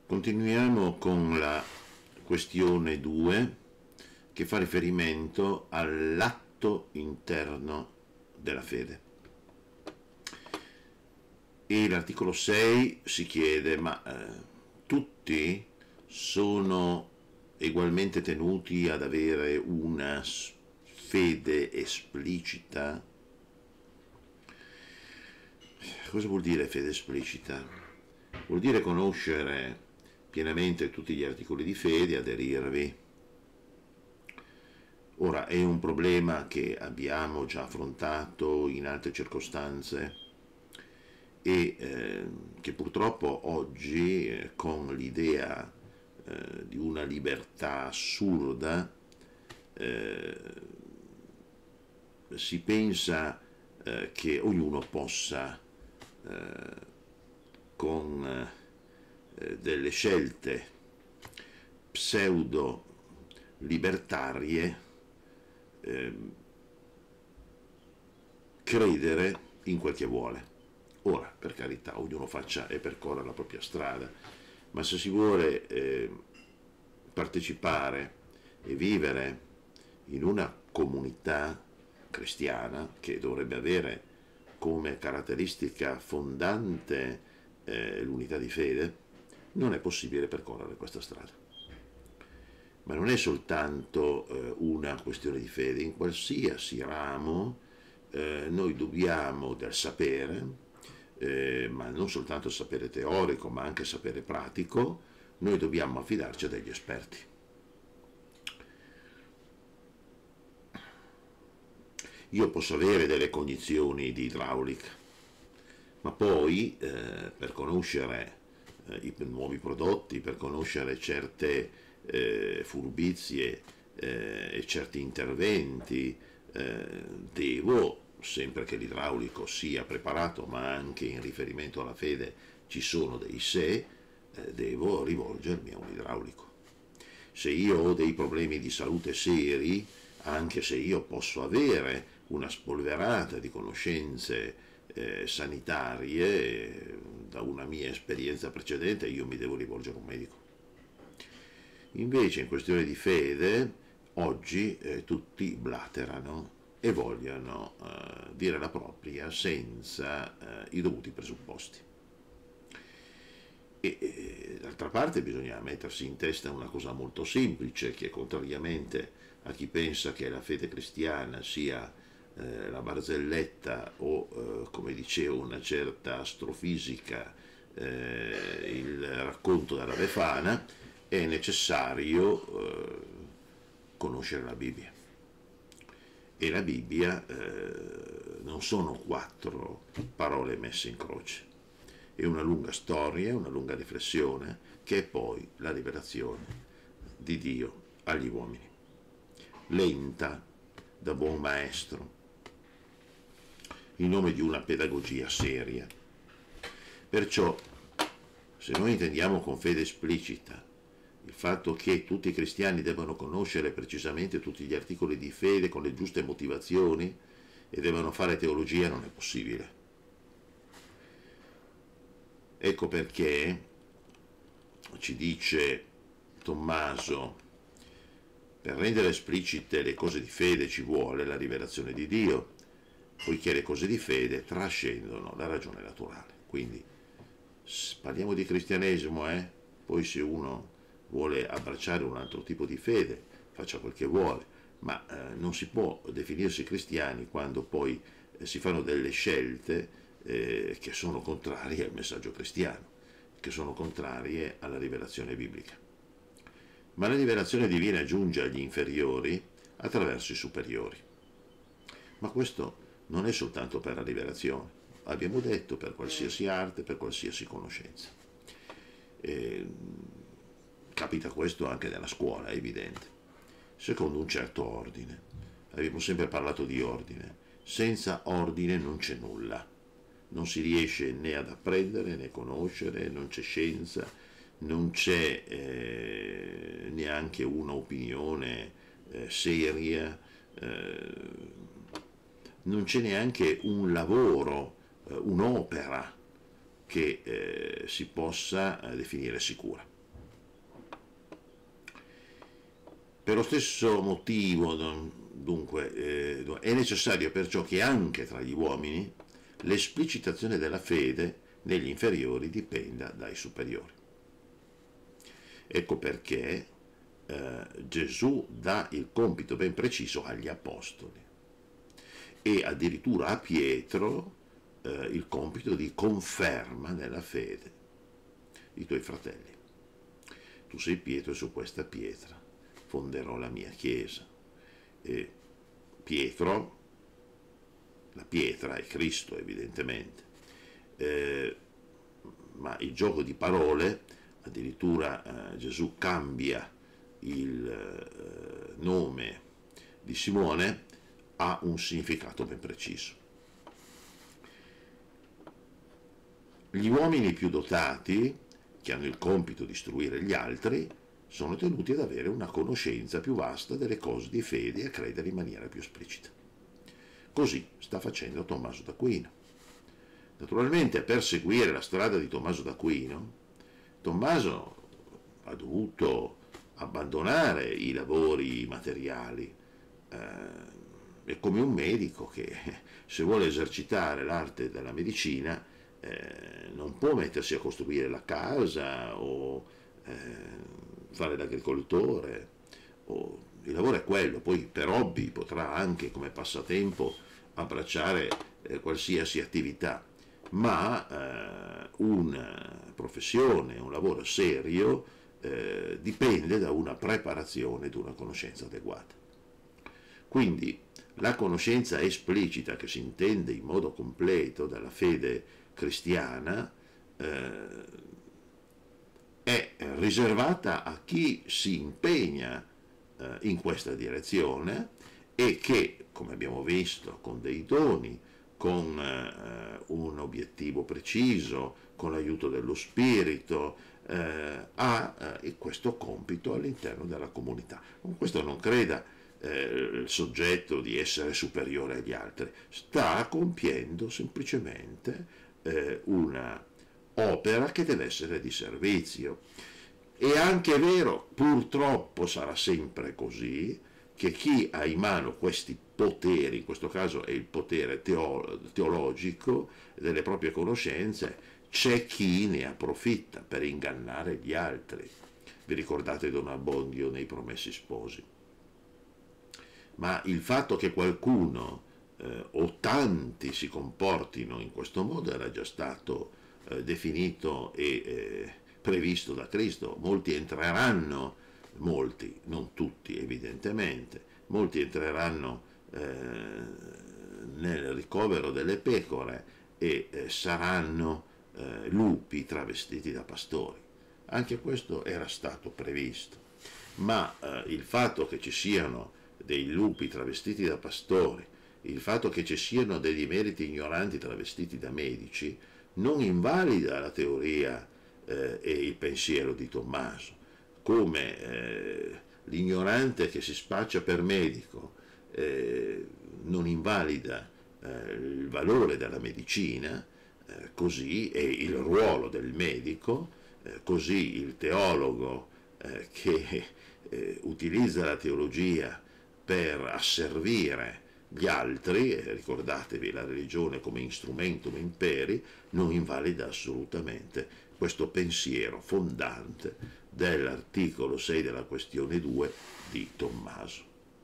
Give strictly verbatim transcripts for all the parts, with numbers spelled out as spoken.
Continuiamo con la questione due che fa riferimento all'atto interno della fede. E l'articolo sei si chiede, ma eh, tutti sono ugualmente tenuti ad avere una fede esplicita? Cosa vuol dire fede esplicita? Vuol dire conoscere pienamente tutti gli articoli di fede, aderirvi. Ora, è un problema che abbiamo già affrontato in altre circostanze e eh, che purtroppo oggi, eh, con l'idea eh, di una libertà assurda, eh, si pensa eh, che ognuno possa, eh, con eh, delle scelte pseudo libertarie, eh, credere in quel che vuole. Ora, per carità, ognuno faccia e percorra la propria strada, ma se si vuole eh, partecipare e vivere in una comunità cristiana che dovrebbe avere come caratteristica fondante eh, l'unità di fede, non è possibile percorrere questa strada. Ma non è soltanto eh, una questione di fede, in qualsiasi ramo eh, noi dobbiamo del sapere, eh, ma non soltanto sapere teorico, ma anche sapere pratico, noi dobbiamo affidarci a degli esperti. Io posso avere delle cognizioni di idraulica, ma poi eh, per conoscere eh, i nuovi prodotti, per conoscere certe Eh, furbizie eh, e certi interventi, eh, devo, sempre che l'idraulico sia preparato, ma anche in riferimento alla fede ci sono dei se, eh, devo rivolgermi a un idraulico. Se io ho dei problemi di salute seri, anche se io posso avere una spolverata di conoscenze eh, sanitarie, eh, da una mia esperienza precedente, io mi devo rivolgere a un medico. Invece in questione di fede oggi eh, tutti blaterano e vogliono eh, dire la propria senza eh, i dovuti presupposti. E, e d'altra parte bisogna mettersi in testa una cosa molto semplice, che contrariamente a chi pensa che la fede cristiana sia eh, la barzelletta o, eh, come dicevo, una certa astrofisica, eh, il racconto della Befana, è necessario eh, conoscere la Bibbia. E la Bibbia eh, non sono quattro parole messe in croce, è una lunga storia, una lunga riflessione, che è poi la rivelazione di Dio agli uomini, lenta, da buon maestro, in nome di una pedagogia seria. Perciò, se noi intendiamo con fede esplicita il fatto che tutti i cristiani devono conoscere precisamente tutti gli articoli di fede con le giuste motivazioni e devono fare teologia, non è possibile. Ecco perché ci dice Tommaso: per rendere esplicite le cose di fede ci vuole la rivelazione di Dio, poiché le cose di fede trascendono la ragione naturale. Quindi parliamo di cristianesimo, eh? Poi se uno vuole abbracciare un altro tipo di fede, faccia quel che vuole, ma eh, non si può definirsi cristiani quando poi eh, si fanno delle scelte eh, che sono contrarie al messaggio cristiano, che sono contrarie alla rivelazione biblica. Ma la rivelazione divina giunge agli inferiori attraverso i superiori. Ma questo non è soltanto per la rivelazione, abbiamo detto per qualsiasi arte, per qualsiasi conoscenza. Eh, Capita questo anche nella scuola, è evidente, secondo un certo ordine. Abbiamo sempre parlato di ordine. Senza ordine non c'è nulla, non si riesce né ad apprendere né a conoscere, non c'è scienza, non c'è eh, neanche un'opinione eh, seria, eh, non c'è neanche un lavoro, eh, un'opera che eh, si possa eh, definire sicura. Per lo stesso motivo, dunque, eh, è necessario perciò che anche tra gli uomini l'esplicitazione della fede negli inferiori dipenda dai superiori. Ecco perché eh, Gesù dà il compito ben preciso agli apostoli e addirittura a Pietro eh, il compito di conferma nella fede i tuoi fratelli. Tu sei Pietro e su questa pietra fonderò la mia chiesa. E Pietro, la pietra è Cristo evidentemente, eh, ma il gioco di parole, addirittura eh, Gesù cambia il eh, nome di Simone, ha un significato ben preciso. Gli uomini più dotati, che hanno il compito di istruire gli altri, sono tenuti ad avere una conoscenza più vasta delle cose di fede e a credere in maniera più esplicita. Così sta facendo Tommaso d'Aquino. Naturalmente, per seguire la strada di Tommaso d'Aquino, Tommaso ha dovuto abbandonare i lavori materiali. Eh, è come un medico che, se vuole esercitare l'arte della medicina, eh, non può mettersi a costruire la casa o eh, fare l'agricoltore. O, il lavoro è quello, poi per hobby potrà anche come passatempo abbracciare eh, qualsiasi attività, ma eh, una professione, un lavoro serio eh, dipende da una preparazione, da una conoscenza adeguata. Quindi la conoscenza esplicita, che si intende in modo completo dalla fede cristiana, eh, è riservata a chi si impegna eh, in questa direzione e che, come abbiamo visto, con dei doni, con eh, un obiettivo preciso, con l'aiuto dello Spirito, eh, ha eh, questo compito all'interno della comunità. Con questo non creda eh, il soggetto di essere superiore agli altri, sta compiendo semplicemente eh, una opera che deve essere di servizio. È anche vero, purtroppo sarà sempre così, che chi ha in mano questi poteri, in questo caso è il potere teolo- teologico delle proprie conoscenze, c'è chi ne approfitta per ingannare gli altri. Vi ricordate Don Abbondio nei Promessi Sposi? Ma il fatto che qualcuno eh, o tanti si comportino in questo modo era già stato eh, definito e eh, previsto da Cristo. Molti entreranno, molti, non tutti evidentemente, molti entreranno eh, nel ricovero delle pecore e eh, saranno eh, lupi travestiti da pastori. Anche questo era stato previsto, ma eh, il fatto che ci siano dei lupi travestiti da pastori, il fatto che ci siano degli emeriti ignoranti travestiti da medici, non invalida la teoria eh, e il pensiero di Tommaso, come eh, l'ignorante che si spaccia per medico eh, non invalida eh, il valore della medicina, eh, così è il ruolo del medico, eh, così il teologo eh, che eh, utilizza la teologia per asservire gli altri, eh, ricordatevi la religione come instrumentum imperi, non invalida assolutamente questo pensiero fondante dell'articolo sei della questione due di Tommaso.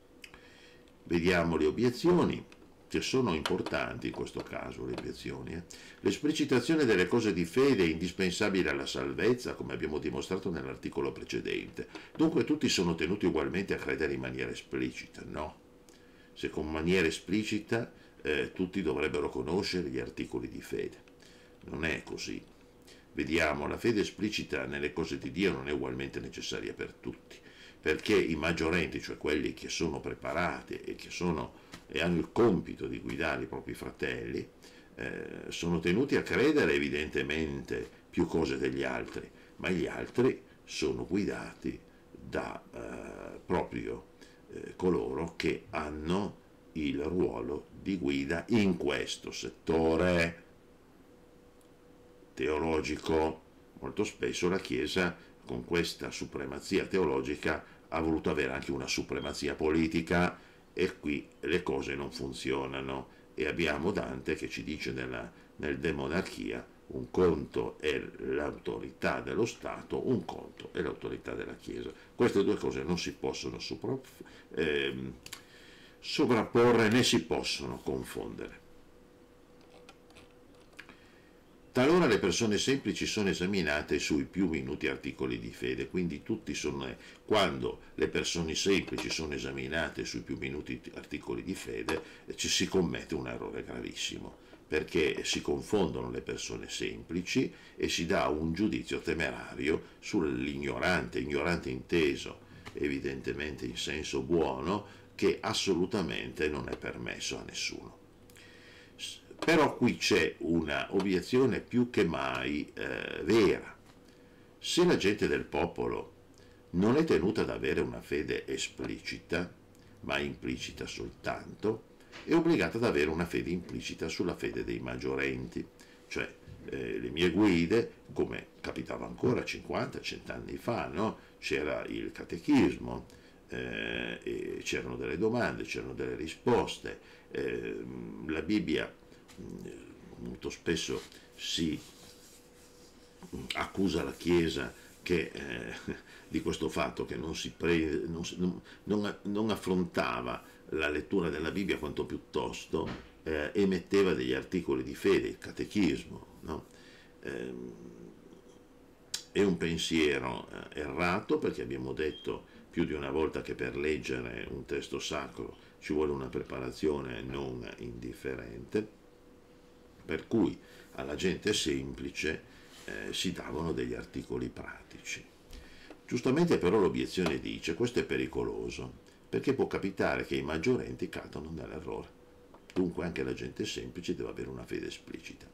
Vediamo le obiezioni, che sono importanti in questo caso, le obiezioni. Eh? L'esplicitazione delle cose di fede è indispensabile alla salvezza, come abbiamo dimostrato nell'articolo precedente. Dunque tutti sono tenuti ugualmente a credere in maniera esplicita? No. Se con maniera esplicita eh, tutti dovrebbero conoscere gli articoli di fede. Non è così. Vediamo, la fede esplicita nelle cose di Dio non è ugualmente necessaria per tutti, perché i maggiorenti, cioè quelli che sono preparati e che sono, e hanno il compito di guidare i propri fratelli, eh, sono tenuti a credere evidentemente più cose degli altri, ma gli altri sono guidati da eh, proprio eh, coloro che hanno il ruolo di guida in questo settore teologico. Molto spesso la Chiesa, con questa supremazia teologica, ha voluto avere anche una supremazia politica, e qui le cose non funzionano, e abbiamo Dante che ci dice nella, nel De Monarchia: un conto è l'autorità dello Stato, un conto è l'autorità della Chiesa. Queste due cose non si possono sopra, eh, sovrapporre né si possono confondere. Talora le persone semplici sono esaminate sui più minuti articoli di fede, quindi tutti sono, quando le persone semplici sono esaminate sui più minuti articoli di fede, ci si commette un errore gravissimo, perché si confondono le persone semplici e si dà un giudizio temerario sull'ignorante, ignorante inteso evidentemente in senso buono, che assolutamente non è permesso a nessuno. Però qui c'è una obiezione più che mai eh, vera. Se la gente del popolo non è tenuta ad avere una fede esplicita, ma implicita soltanto, è obbligata ad avere una fede implicita sulla fede dei maggiorenti, cioè eh, le mie guide, come capitava ancora cinquanta cento anni fa, no? C'era il catechismo, eh, e c'erano delle domande, c'erano delle risposte, eh, la Bibbia molto spesso si accusa la Chiesa che, eh, di questo fatto che non, si pre, non, non, non affrontava la lettura della Bibbia, quanto piuttosto eh, emetteva degli articoli di fede, il catechismo, no? Eh, è un pensiero eh, errato, perché abbiamo detto più di una volta che per leggere un testo sacro ci vuole una preparazione non indifferente, per cui alla gente semplice eh, si davano degli articoli pratici. Giustamente però l'obiezione dice: questo è pericoloso, perché può capitare che i maggiorenti cadano nell'errore, dunque anche la gente semplice deve avere una fede esplicita.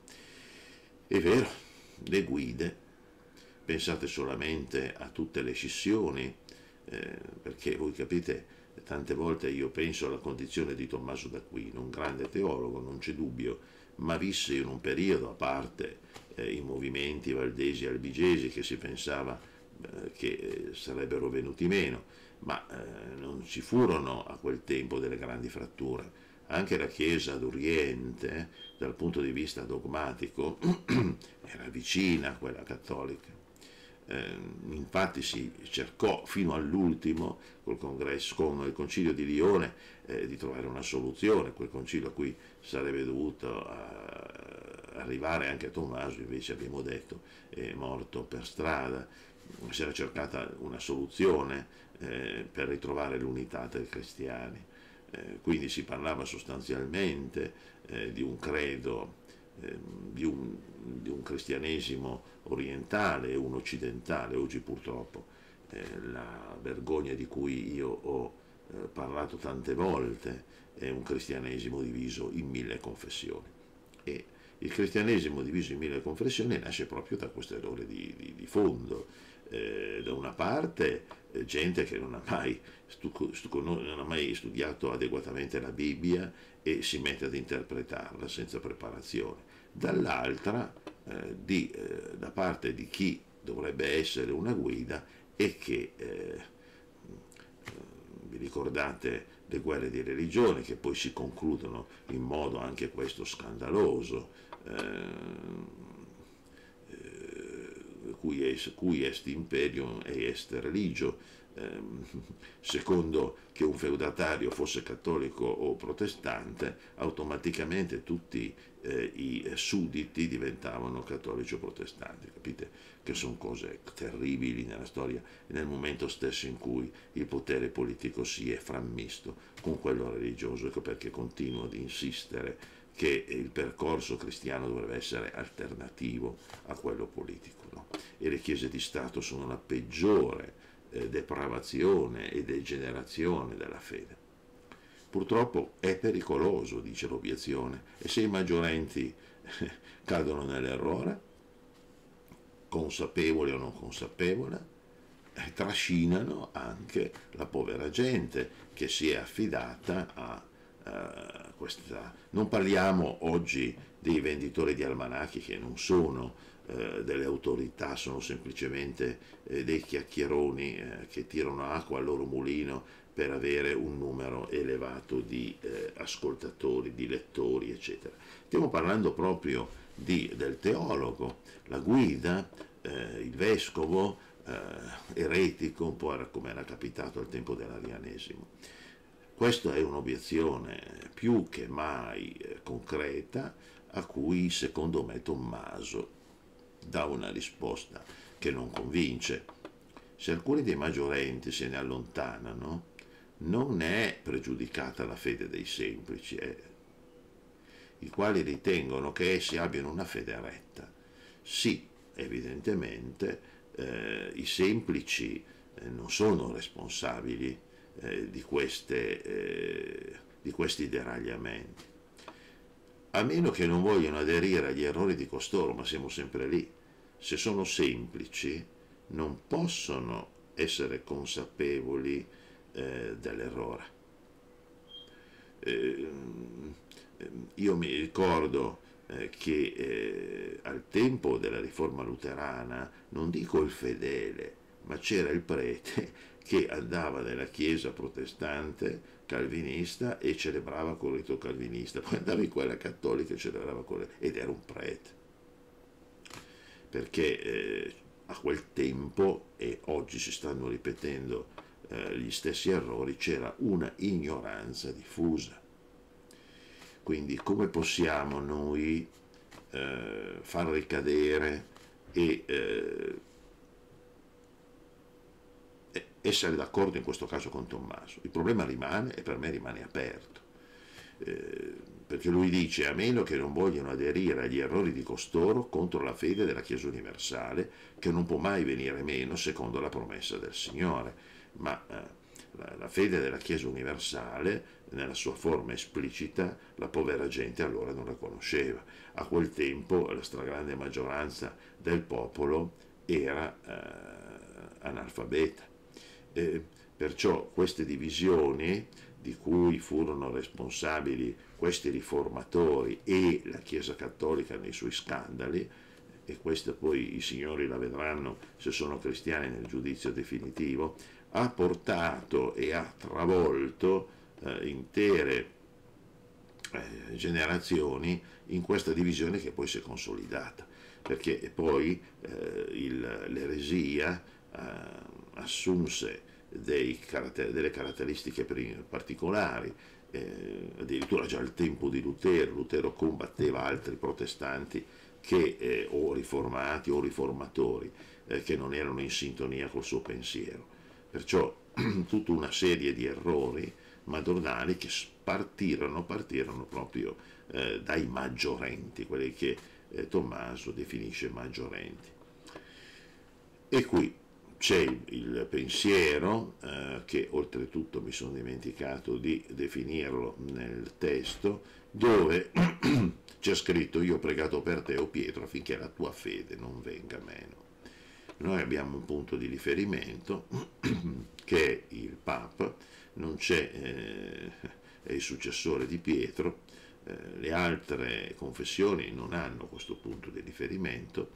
È vero, le guide, pensate solamente a tutte le scissioni, eh, perché voi capite, tante volte io penso alla condizione di Tommaso d'Aquino, un grande teologo, non c'è dubbio, ma visse in un periodo, a parte eh, i movimenti valdesi e albigesi che si pensava eh, che eh, sarebbero venuti meno, ma eh, non ci furono a quel tempo delle grandi fratture. Anche la Chiesa d'Oriente, eh, dal punto di vista dogmatico, era vicina a quella cattolica. Eh, infatti si cercò fino all'ultimo col congresso, con il concilio di Lione, eh, di trovare una soluzione. Quel concilio a cui sarebbe dovuto uh, arrivare anche Tommaso, invece abbiamo detto è morto per strada. Si era cercata una soluzione eh, per ritrovare l'unità dei cristiani, eh, quindi si parlava sostanzialmente eh, di un credo, eh, di, un, di un cristianesimo orientale e un occidentale. Oggi purtroppo eh, la vergogna di cui io ho eh, parlato tante volte è un cristianesimo diviso in mille confessioni, e il cristianesimo diviso in mille confessioni nasce proprio da questo errore di, di, di fondo. Eh, da una parte eh, gente che non ha, mai stu, stu, non ha mai studiato adeguatamente la Bibbia e si mette ad interpretarla senza preparazione, dall'altra eh, di, eh, da parte di chi dovrebbe essere una guida e che eh, vi ricordate le guerre di religione che poi si concludono in modo anche questo scandaloso, eh, cui est, cui est imperium e est religio, ehm, secondo che un feudatario fosse cattolico o protestante, automaticamente tutti eh, i sudditi diventavano cattolici o protestanti. Capite che sono cose terribili nella storia, nel momento stesso in cui il potere politico si è frammisto con quello religioso. Ecco perché continuo ad insistere che il percorso cristiano dovrebbe essere alternativo a quello politico, no? E le chiese di Stato sono la peggiore eh, depravazione e degenerazione della fede. Purtroppo è pericoloso, dice l'obiezione, e se i maggiorenti eh, cadono nell'errore, consapevole o non consapevole, eh, trascinano anche la povera gente che si è affidata a Uh, questa. Non parliamo oggi dei venditori di almanacchi, che non sono eh, delle autorità sono semplicemente eh, dei chiacchieroni eh, che tirano acqua al loro mulino per avere un numero elevato di eh, ascoltatori, di lettori, eccetera. Stiamo parlando proprio di, del teologo, la guida, eh, il vescovo, eh, eretico, un po' come era capitato al tempo dell'Arianesimo. Questa è un'obiezione più che mai eh, concreta, a cui secondo me Tommaso dà una risposta che non convince. Se alcuni dei maggiorenti se ne allontanano, non è pregiudicata la fede dei semplici, eh, i quali ritengono che essi abbiano una fede retta. Sì, evidentemente eh, i semplici eh, non sono responsabili eh, di, queste, eh, di questi deragliamenti, a meno che non vogliano aderire agli errori di costoro, ma siamo sempre lì. Se sono semplici non possono essere consapevoli eh, dell'errore. Eh, io mi ricordo eh, che eh, al tempo della riforma luterana, non dico il fedele, ma c'era il prete che andava nella chiesa protestante calvinista e celebrava col rito calvinista, poi andava in quella cattolica e celebrava con le... ed era un prete, perché eh, a quel tempo, e oggi si stanno ripetendo eh, gli stessi errori, c'era una ignoranza diffusa. Quindi come possiamo noi eh, far ricadere e eh, essere d'accordo in questo caso con Tommaso? Il problema rimane, e per me rimane aperto, eh, perché lui dice: a meno che non vogliano aderire agli errori di costoro contro la fede della Chiesa universale, che non può mai venire meno secondo la promessa del Signore. Ma eh, la, la fede della Chiesa universale, nella sua forma esplicita, la povera gente allora non la conosceva. A quel tempo la stragrande maggioranza del popolo era eh, analfabeta. Eh, perciò queste divisioni, di cui furono responsabili questi riformatori e la Chiesa Cattolica nei suoi scandali, e questa poi i signori la vedranno se sono cristiani nel giudizio definitivo, ha portato e ha travolto eh, intere eh, generazioni in questa divisione, che poi si è consolidata, perché poi eh, il, l'eresia eh, assunse dei caratter- delle caratteristiche particolari. Eh, addirittura già al tempo di Lutero, Lutero combatteva altri protestanti che, eh, o riformati o riformatori eh, che non erano in sintonia col suo pensiero. Perciò tutta una serie di errori madornali che partirono, partirono proprio eh, dai maggiorenti, quelli che eh, Tommaso definisce maggiorenti. E qui c'è il, il pensiero, eh, che oltretutto mi sono dimenticato di definirlo nel testo, dove c'è scritto: io ho pregato per te, o Pietro, affinché la tua fede non venga meno. Noi abbiamo un punto di riferimento che è il Papa, non c'è, eh, è il successore di Pietro, eh, le altre confessioni non hanno questo punto di riferimento,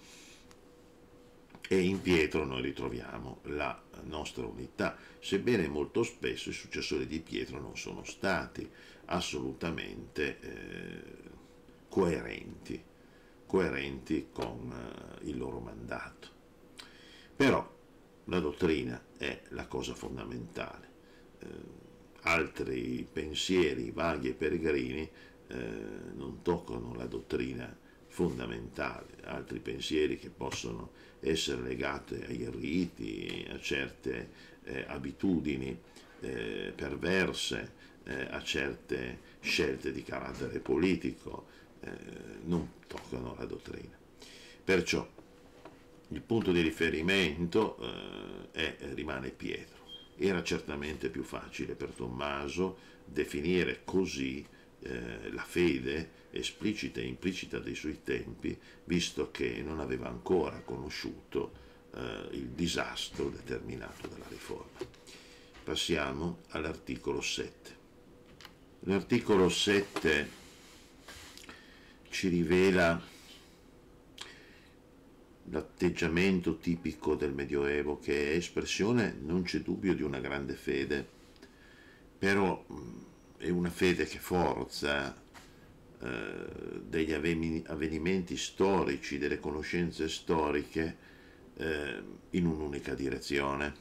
e in Pietro noi ritroviamo la nostra unità, sebbene molto spesso i successori di Pietro non sono stati assolutamente eh, coerenti, coerenti con eh, il loro mandato. Però la dottrina è la cosa fondamentale. Eh, altri pensieri vaghi e peregrini eh, non toccano la dottrina fondamentale, altri pensieri che possono essere legati ai riti, a certe eh, abitudini eh, perverse, eh, a certe scelte di carattere politico, eh, non toccano la dottrina. Perciò il punto di riferimento eh, è, rimane Pietro. Era certamente più facile per Tommaso definire così eh, la fede esplicita e implicita dei suoi tempi, visto che non aveva ancora conosciuto eh, il disastro determinato dalla riforma. Passiamo all'articolo sette. L'articolo sette ci rivela l'atteggiamento tipico del Medioevo, che è espressione, non c'è dubbio, di una grande fede, però è una fede che forza eh, degli avvenimenti storici, delle conoscenze storiche eh, in un'unica direzione.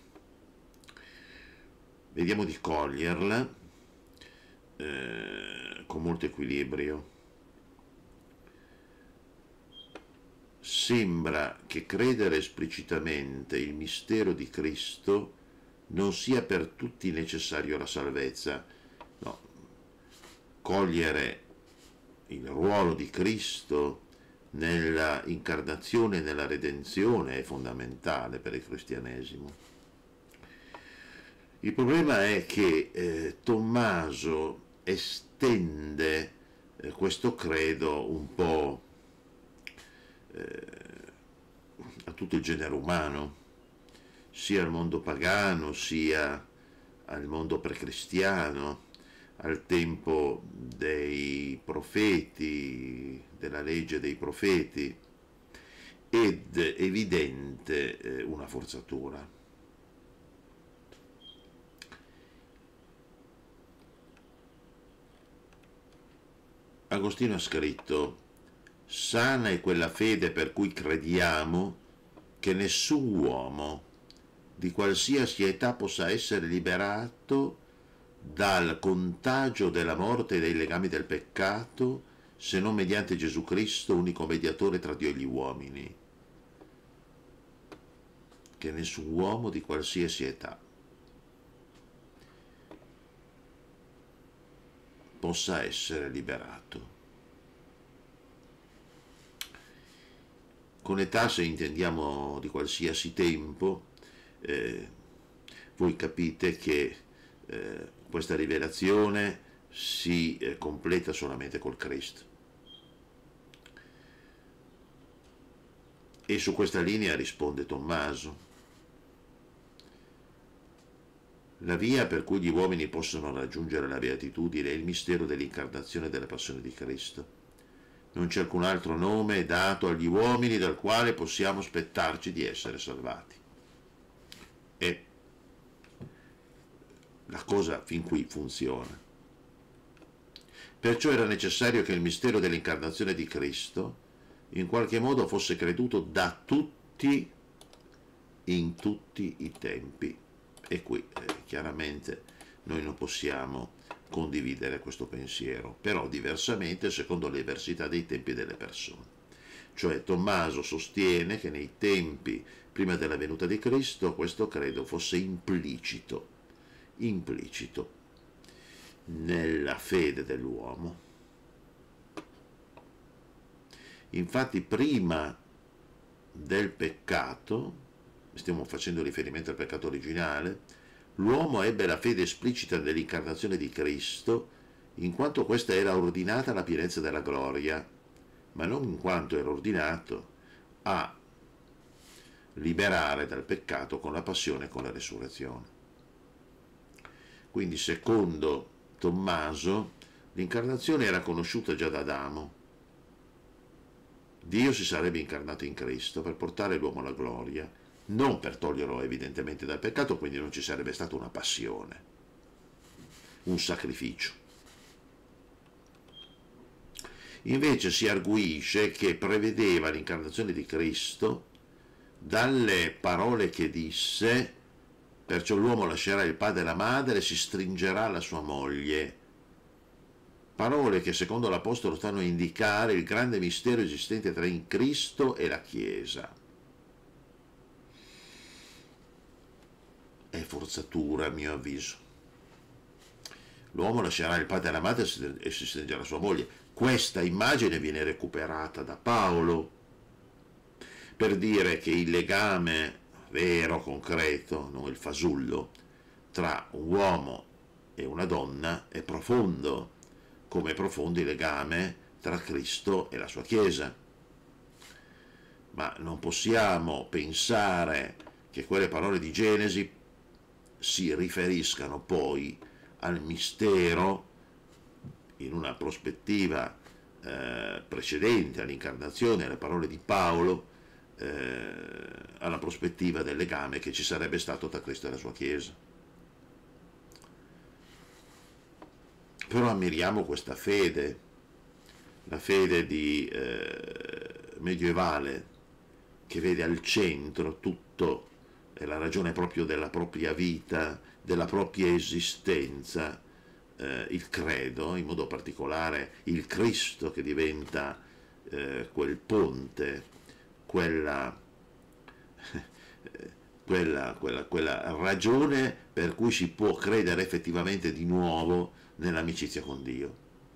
Vediamo di coglierla eh, con molto equilibrio. Sembra che credere esplicitamente il mistero di Cristo non sia per tutti necessario alla salvezza. No, cogliere il ruolo di Cristo nella incarnazione e nella redenzione è fondamentale per il cristianesimo. Il problema è che eh, Tommaso estende eh, questo credo un po' eh, a tutto il genere umano, sia al mondo pagano, sia al mondo precristiano, al tempo dei profeti, della legge dei profeti, ed evidente eh, una forzatura. Agostino ha scritto: sana è quella fede per cui crediamo che nessun uomo di qualsiasi età possa essere liberato dal contagio della morte e dai legami del peccato se non mediante Gesù Cristo, unico mediatore tra Dio e gli uomini. Che nessun uomo di qualsiasi età possa essere liberato. Con età, se intendiamo di qualsiasi tempo, eh, voi capite che eh, questa rivelazione si eh, completa solamente col Cristo. E su questa linea risponde Tommaso: la via per cui gli uomini possono raggiungere la beatitudine è il mistero dell'incarnazione e della passione di Cristo. Non c'è alcun altro nome dato agli uomini dal quale possiamo aspettarci di essere salvati. E la cosa fin qui funziona. Perciò era necessario che il mistero dell'incarnazione di Cristo in qualche modo fosse creduto da tutti in tutti i tempi. E qui eh, chiaramente noi non possiamo condividere questo pensiero, però diversamente secondo le diversità dei tempi delle persone. Cioè Tommaso sostiene che nei tempi prima della venuta di Cristo questo credo fosse implicito, implicito nella fede dell'uomo. Infatti prima del peccato, stiamo facendo riferimento al peccato originale, l'uomo ebbe la fede esplicita dell'incarnazione di Cristo, in quanto questa era ordinata alla pienezza della gloria, ma non in quanto era ordinato a liberare dal peccato con la passione e con la resurrezione. Quindi, secondo Tommaso, l'incarnazione era conosciuta già da Adamo. Dio si sarebbe incarnato in Cristo per portare l'uomo alla gloria, non per toglierlo evidentemente dal peccato, quindi non ci sarebbe stata una passione, un sacrificio. Invece si arguisce che prevedeva l'incarnazione di Cristo dalle parole che disse: perciò l'uomo lascerà il padre e la madre e si stringerà alla sua moglie. Parole che secondo l'Apostolo stanno a indicare il grande mistero esistente tra in Cristo e la Chiesa. È forzatura, a mio avviso. L'uomo lascerà il padre e la madre e si stringerà alla sua moglie. Questa immagine viene recuperata da Paolo per dire che il legame vero, concreto, non il fasullo, tra un uomo e una donna è profondo, come è profondo il legame tra Cristo e la sua Chiesa. Ma non possiamo pensare che quelle parole di Genesi si riferiscano poi al mistero in una prospettiva eh, precedente all'incarnazione, alle parole di Paolo, eh, alla prospettiva del legame che ci sarebbe stato tra Cristo e la sua Chiesa. Però ammiriamo questa fede, la fede di, eh, medievale, che vede al centro tutto, è la ragione proprio della propria vita, della propria esistenza, eh, il credo, in modo particolare il Cristo che diventa eh, quel ponte, quella, quella, quella, quella ragione per cui si può credere effettivamente di nuovo nell'amicizia con Dio.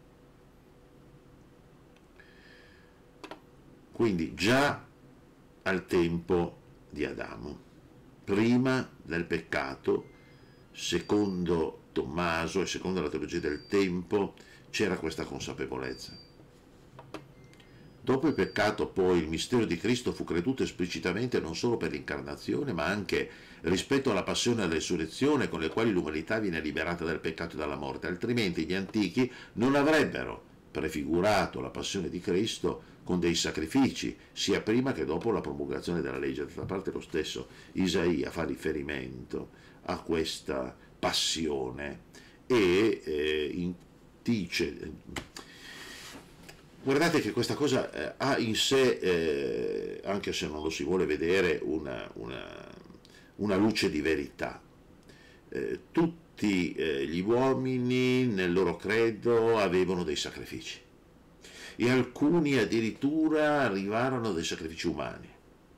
Quindi già al tempo di Adamo, prima del peccato, secondo Tommaso e secondo la teologia del tempo, c'era questa consapevolezza. Dopo il peccato poi il mistero di Cristo fu creduto esplicitamente non solo per l'incarnazione, ma anche rispetto alla passione e alla resurrezione con le quali l'umanità viene liberata dal peccato e dalla morte, altrimenti gli antichi non avrebbero prefigurato la passione di Cristo con dei sacrifici, sia prima che dopo la promulgazione della legge. D'altra parte lo stesso Isaia fa riferimento a questa passione e eh, in, dice, guardate che questa cosa eh, ha in sé, eh, anche se non lo si vuole vedere, una, una, una luce di verità. Eh, tutti eh, gli uomini nel loro credo avevano dei sacrifici e alcuni addirittura arrivarono a dei sacrifici umani,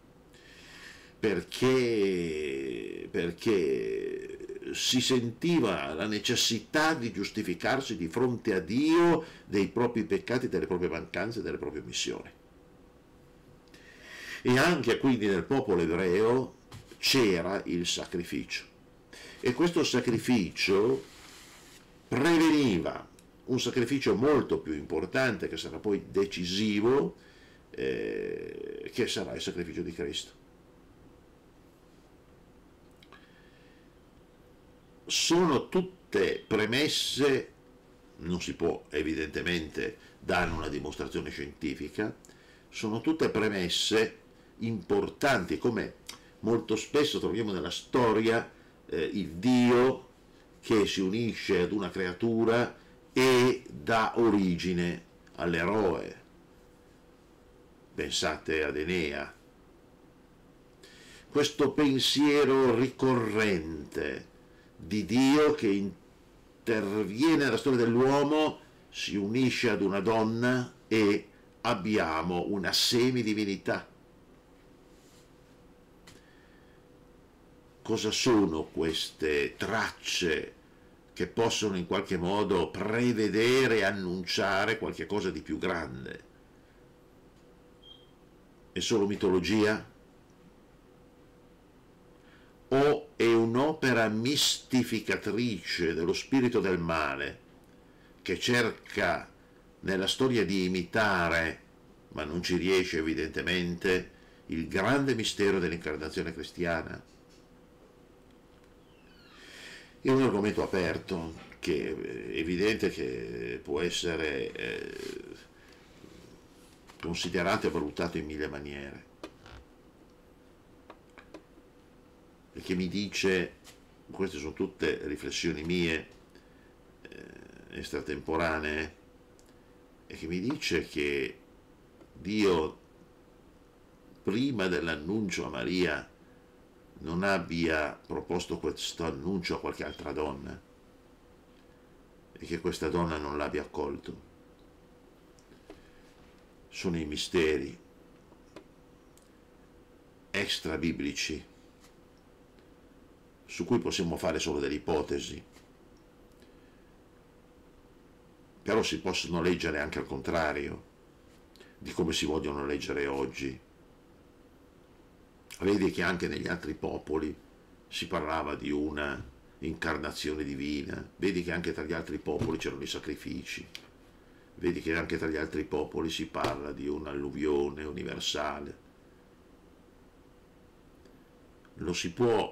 perché, perché si sentiva la necessità di giustificarsi di fronte a Dio dei propri peccati, delle proprie mancanze, delle proprie omissioni. E anche quindi nel popolo ebreo c'era il sacrificio, e questo sacrificio preveniva un sacrificio molto più importante, che sarà poi decisivo, eh, che sarà il sacrificio di Cristo. Sono tutte premesse, non si può evidentemente dare una dimostrazione scientifica, sono tutte premesse importanti, come molto spesso troviamo nella storia eh, il Dio che si unisce ad una creatura e dà origine all'eroe. Pensate ad Enea. Questo pensiero ricorrente di Dio che interviene nella storia dell'uomo, si unisce ad una donna e abbiamo una semidivinità. Cosa sono queste tracce che possono in qualche modo prevedere e annunciare qualche cosa di più grande? È solo mitologia? O è un'opera mistificatrice dello spirito del male che cerca nella storia di imitare, ma non ci riesce evidentemente, il grande mistero dell'incarnazione cristiana? È un argomento aperto, che è evidente che può essere eh, considerato e valutato in mille maniere, e che mi dice, queste sono tutte riflessioni mie, eh, extratemporanee, e che mi dice che Dio, prima dell'annuncio a Maria, non abbia proposto questo annuncio a qualche altra donna e che questa donna non l'abbia accolto. Sono i misteri extra biblici su cui possiamo fare solo delle ipotesi, però si possono leggere anche al contrario di come si vogliono leggere oggi. Vedi che anche negli altri popoli si parlava di una incarnazione divina, vedi che anche tra gli altri popoli c'erano i sacrifici, vedi che anche tra gli altri popoli si parla di un'alluvione universale. Lo si può,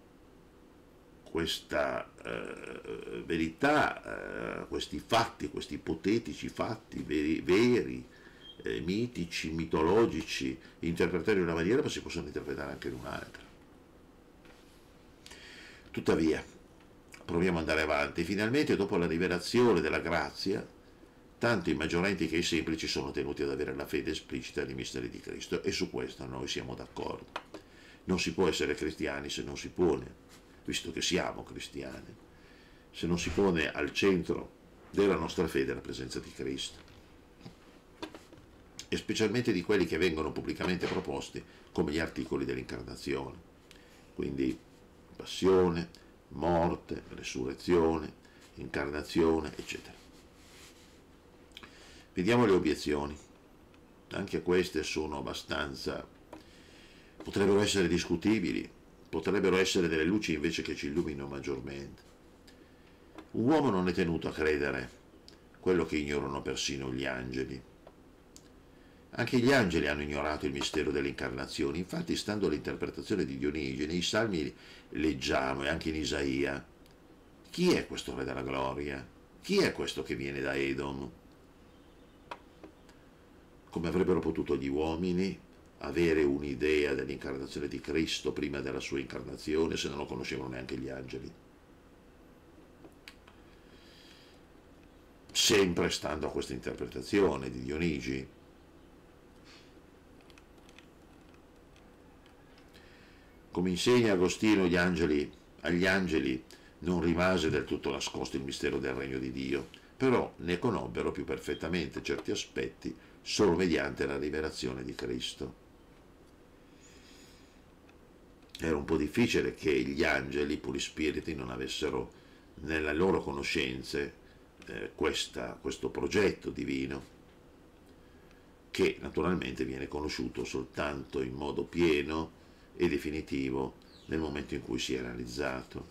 questa eh, verità, eh, questi fatti, questi ipotetici fatti veri, veri eh, mitici, mitologici, interpretati in una maniera, ma si possono interpretare anche in un'altra. Tuttavia, proviamo ad andare avanti. Finalmente, dopo la rivelazione della grazia, tanto i maggiorenti che i semplici sono tenuti ad avere la fede esplicita nei misteri di Cristo, e su questo noi siamo d'accordo. Non si può essere cristiani se non si pone, visto che siamo cristiani, se non si pone al centro della nostra fede la presenza di Cristo, e specialmente di quelli che vengono pubblicamente proposti come gli articoli dell'incarnazione, quindi passione, morte, resurrezione, incarnazione, eccetera. Vediamo le obiezioni. Anche queste sono abbastanza, potrebbero essere discutibili, potrebbero essere delle luci invece che ci illuminano maggiormente. Un uomo non è tenuto a credere quello che ignorano persino gli angeli. Anche gli angeli hanno ignorato il mistero dell'incarnazione. Infatti, stando all'interpretazione di Dionigi, nei Salmi leggiamo, e anche in Isaia, chi è questo Re della Gloria? Chi è questo che viene da Edom? Come avrebbero potuto gli uomini avere un'idea dell'incarnazione di Cristo prima della sua incarnazione se non lo conoscevano neanche gli angeli? Sempre stando a questa interpretazione di Dionigi. Come insegna Agostino, gli angeli, agli angeli non rimase del tutto nascosto il mistero del regno di Dio, però ne conobbero più perfettamente certi aspetti solo mediante la rivelazione di Cristo. Era un po' difficile che gli angeli, puri spiriti, non avessero nelle loro conoscenze eh, questa, questo progetto divino, che naturalmente viene conosciuto soltanto in modo pieno e definitivo nel momento in cui si è realizzato.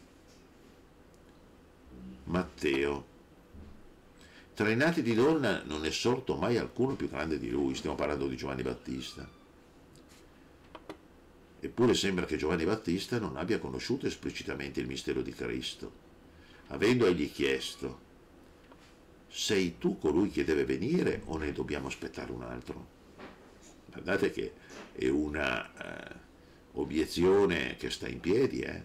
Matteo: tra i nati di donna non è sorto mai alcuno più grande di lui. Stiamo parlando di Giovanni Battista. Eppure sembra che Giovanni Battista non abbia conosciuto esplicitamente il mistero di Cristo, avendo egli chiesto: sei tu colui che deve venire o ne dobbiamo aspettare un altro? Guardate che è una eh, obiezione che sta in piedi, eh?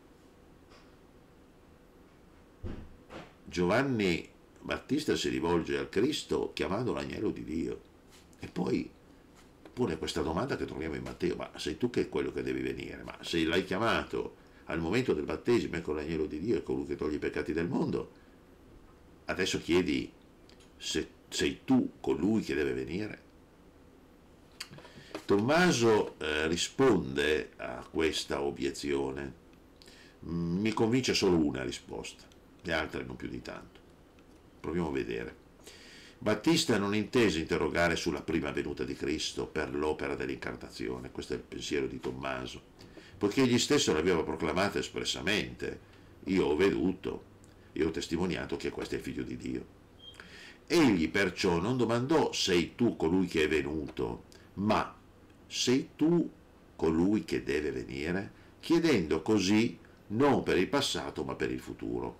Giovanni Battista si rivolge al Cristo chiamando l'agnello di Dio, e poi pone questa domanda che troviamo in Matteo: ma sei tu che è quello che devi venire? Ma se l'hai chiamato al momento del battesimo, ecco l'agnello di Dio, è colui che toglie i peccati del mondo, adesso chiedi se sei tu colui che deve venire? Tommaso eh, risponde a questa obiezione. Mi convince solo una risposta, le altre non più di tanto. Proviamo a vedere. Battista non intese interrogare sulla prima venuta di Cristo per l'opera dell'incarnazione, questo è il pensiero di Tommaso, poiché egli stesso l'aveva proclamata espressamente: io ho veduto e ho testimoniato che questo è il figlio di Dio. Egli perciò non domandò: sei tu colui che è venuto, ma sei tu colui che deve venire, chiedendo così non per il passato ma per il futuro.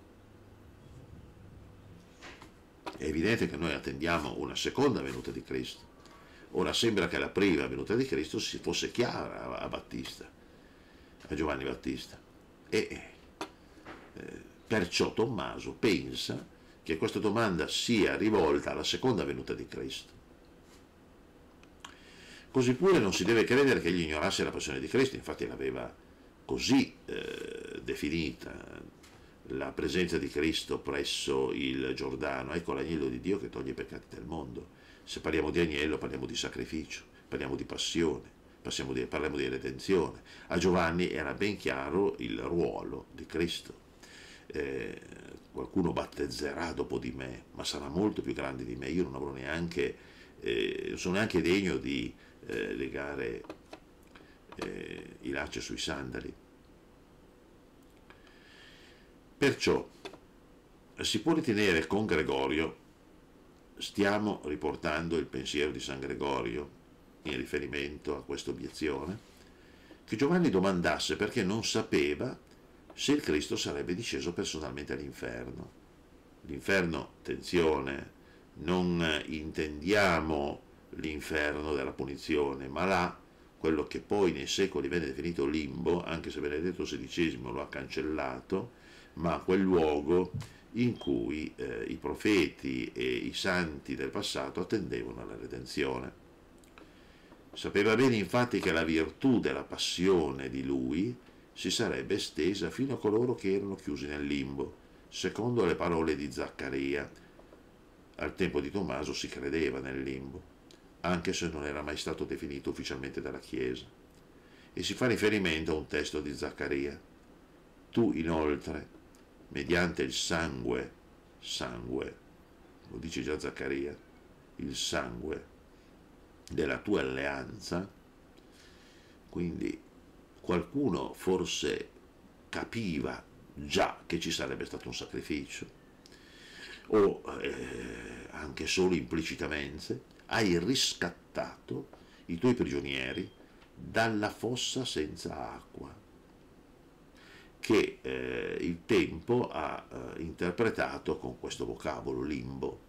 È evidente che noi attendiamo una seconda venuta di Cristo. Ora sembra che la prima venuta di Cristo si fosse chiara a Battista, a Giovanni Battista, e eh, perciò Tommaso pensa che questa domanda sia rivolta alla seconda venuta di Cristo. Così pure non si deve credere che egli ignorasse la passione di Cristo, infatti l'aveva così eh, definita: la presenza di Cristo presso il Giordano, ecco l'agnello di Dio che toglie i peccati del mondo. Se parliamo di agnello parliamo di sacrificio, parliamo di passione, di, parliamo di redenzione. A Giovanni era ben chiaro il ruolo di Cristo. Eh, qualcuno battezzerà dopo di me, ma sarà molto più grande di me, io non avrò neanche, eh, non sono neanche degno di eh, legare eh, i lacci sui sandali. Perciò si può ritenere con Gregorio, stiamo riportando il pensiero di San Gregorio in riferimento a questa obiezione, che Giovanni domandasse perché non sapeva se il Cristo sarebbe disceso personalmente all'inferno. L'inferno, attenzione, non intendiamo l'inferno della punizione, ma là, quello che poi nei secoli venne definito limbo, anche se Benedetto sedicesimo lo ha cancellato, ma quel luogo in cui eh, i profeti e i santi del passato attendevano alla redenzione. Sapeva bene infatti che la virtù della passione di lui si sarebbe estesa fino a coloro che erano chiusi nel limbo, secondo le parole di Zaccaria. Al tempo di Tommaso si credeva nel limbo, anche se non era mai stato definito ufficialmente dalla Chiesa, e si fa riferimento a un testo di Zaccaria. Tu inoltre, mediante il sangue, sangue, lo dice già Zaccaria, il sangue della tua alleanza, quindi qualcuno forse capiva già che ci sarebbe stato un sacrificio, o eh, anche solo implicitamente, hai riscattato i tuoi prigionieri dalla fossa senza acqua, che eh, il tempo ha eh, interpretato con questo vocabolo, limbo.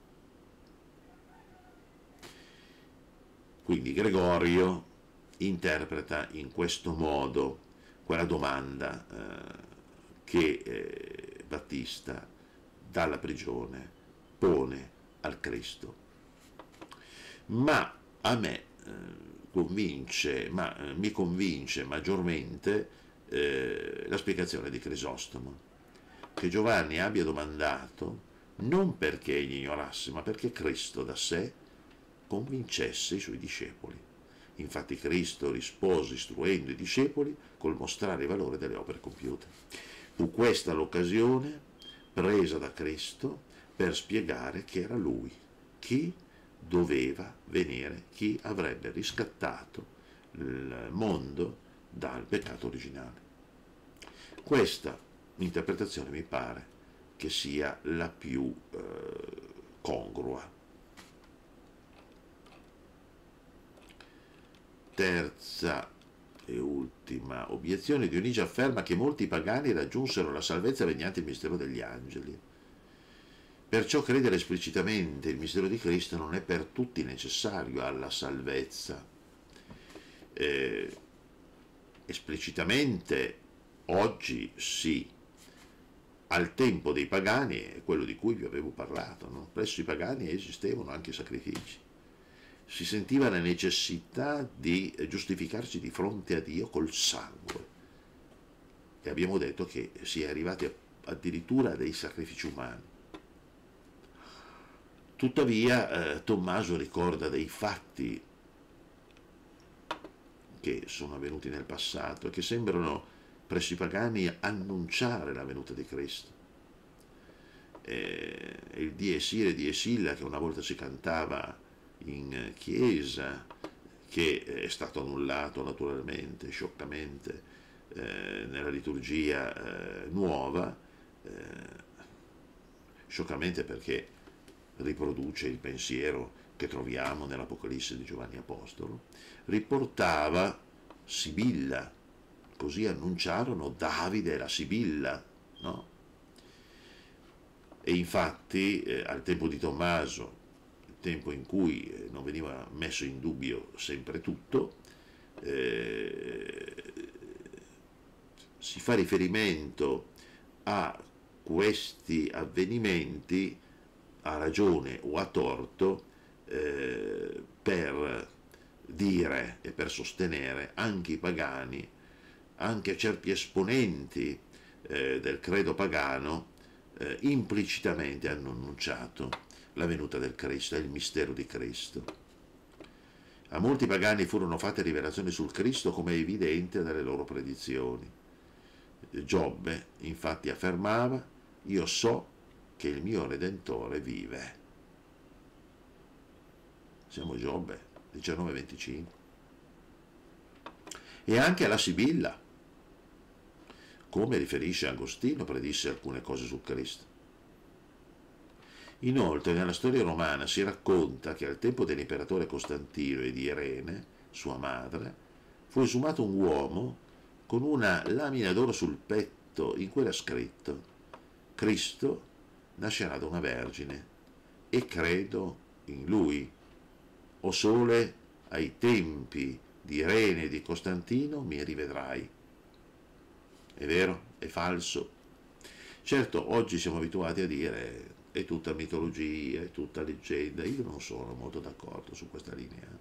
Quindi Gregorio interpreta in questo modo quella domanda eh, che eh, Battista dalla prigione pone al Cristo. Ma a me eh, convince, ma eh, mi convince maggiormente eh, la spiegazione di Crisostomo, che Giovanni abbia domandato non perché egli ignorasse, ma perché Cristo da sé convincesse i suoi discepoli. Infatti Cristo rispose istruendo i discepoli col mostrare il valore delle opere compiute. Fu questa l'occasione presa da Cristo per spiegare che era Lui, chi doveva venire, chi avrebbe riscattato il mondo dal peccato originale. Questa interpretazione mi pare che sia la più eh, congrua. Terza e ultima obiezione, Dionigi afferma che molti pagani raggiunsero la salvezza mediante il mistero degli angeli. Perciò credere esplicitamente il mistero di Cristo non è per tutti necessario alla salvezza. Eh, esplicitamente oggi sì, al tempo dei pagani è quello di cui vi avevo parlato, no? Presso i pagani esistevano anche sacrifici. Si sentiva la necessità di giustificarsi di fronte a Dio col sangue. E abbiamo detto che si è arrivati addirittura a dei sacrifici umani. Tuttavia eh, Tommaso ricorda dei fatti che sono avvenuti nel passato e che sembrano presso i pagani annunciare la venuta di Cristo. Eh, il Dies Irae, Dies Illa, che una volta si cantava in chiesa, che è stato annullato naturalmente, scioccamente, eh, nella liturgia eh, nuova, eh, scioccamente perché riproduce il pensiero che troviamo nell'Apocalisse di Giovanni Apostolo, riportava Sibilla, così annunciarono Davide e la Sibilla, no? E infatti eh, al tempo di Tommaso, tempo in cui non veniva messo in dubbio sempre tutto, eh, si fa riferimento a questi avvenimenti, a ragione o a torto, eh, per dire e per sostenere anche i pagani, anche certi esponenti eh, del credo pagano, eh, implicitamente hanno annunciato la venuta del Cristo e il mistero di Cristo. A molti pagani furono fatte rivelazioni sul Cristo, come è evidente dalle loro predizioni. Giobbe infatti affermava: io so che il mio Redentore vive. Siamo Giobbe diciannove venticinque. E anche alla Sibilla, come riferisce Agostino, predisse alcune cose sul Cristo. Inoltre nella storia romana si racconta che al tempo dell'imperatore Costantino e di Irene, sua madre, fu esumato un uomo con una lamina d'oro sul petto in cui era scritto: Cristo nascerà da una vergine e credo in lui. o sole ai tempi di Irene e di Costantino mi rivedrai. È vero? È falso? Certo, oggi siamo abituati a dire è tutta mitologia, è tutta leggenda. Io non sono molto d'accordo su questa linea.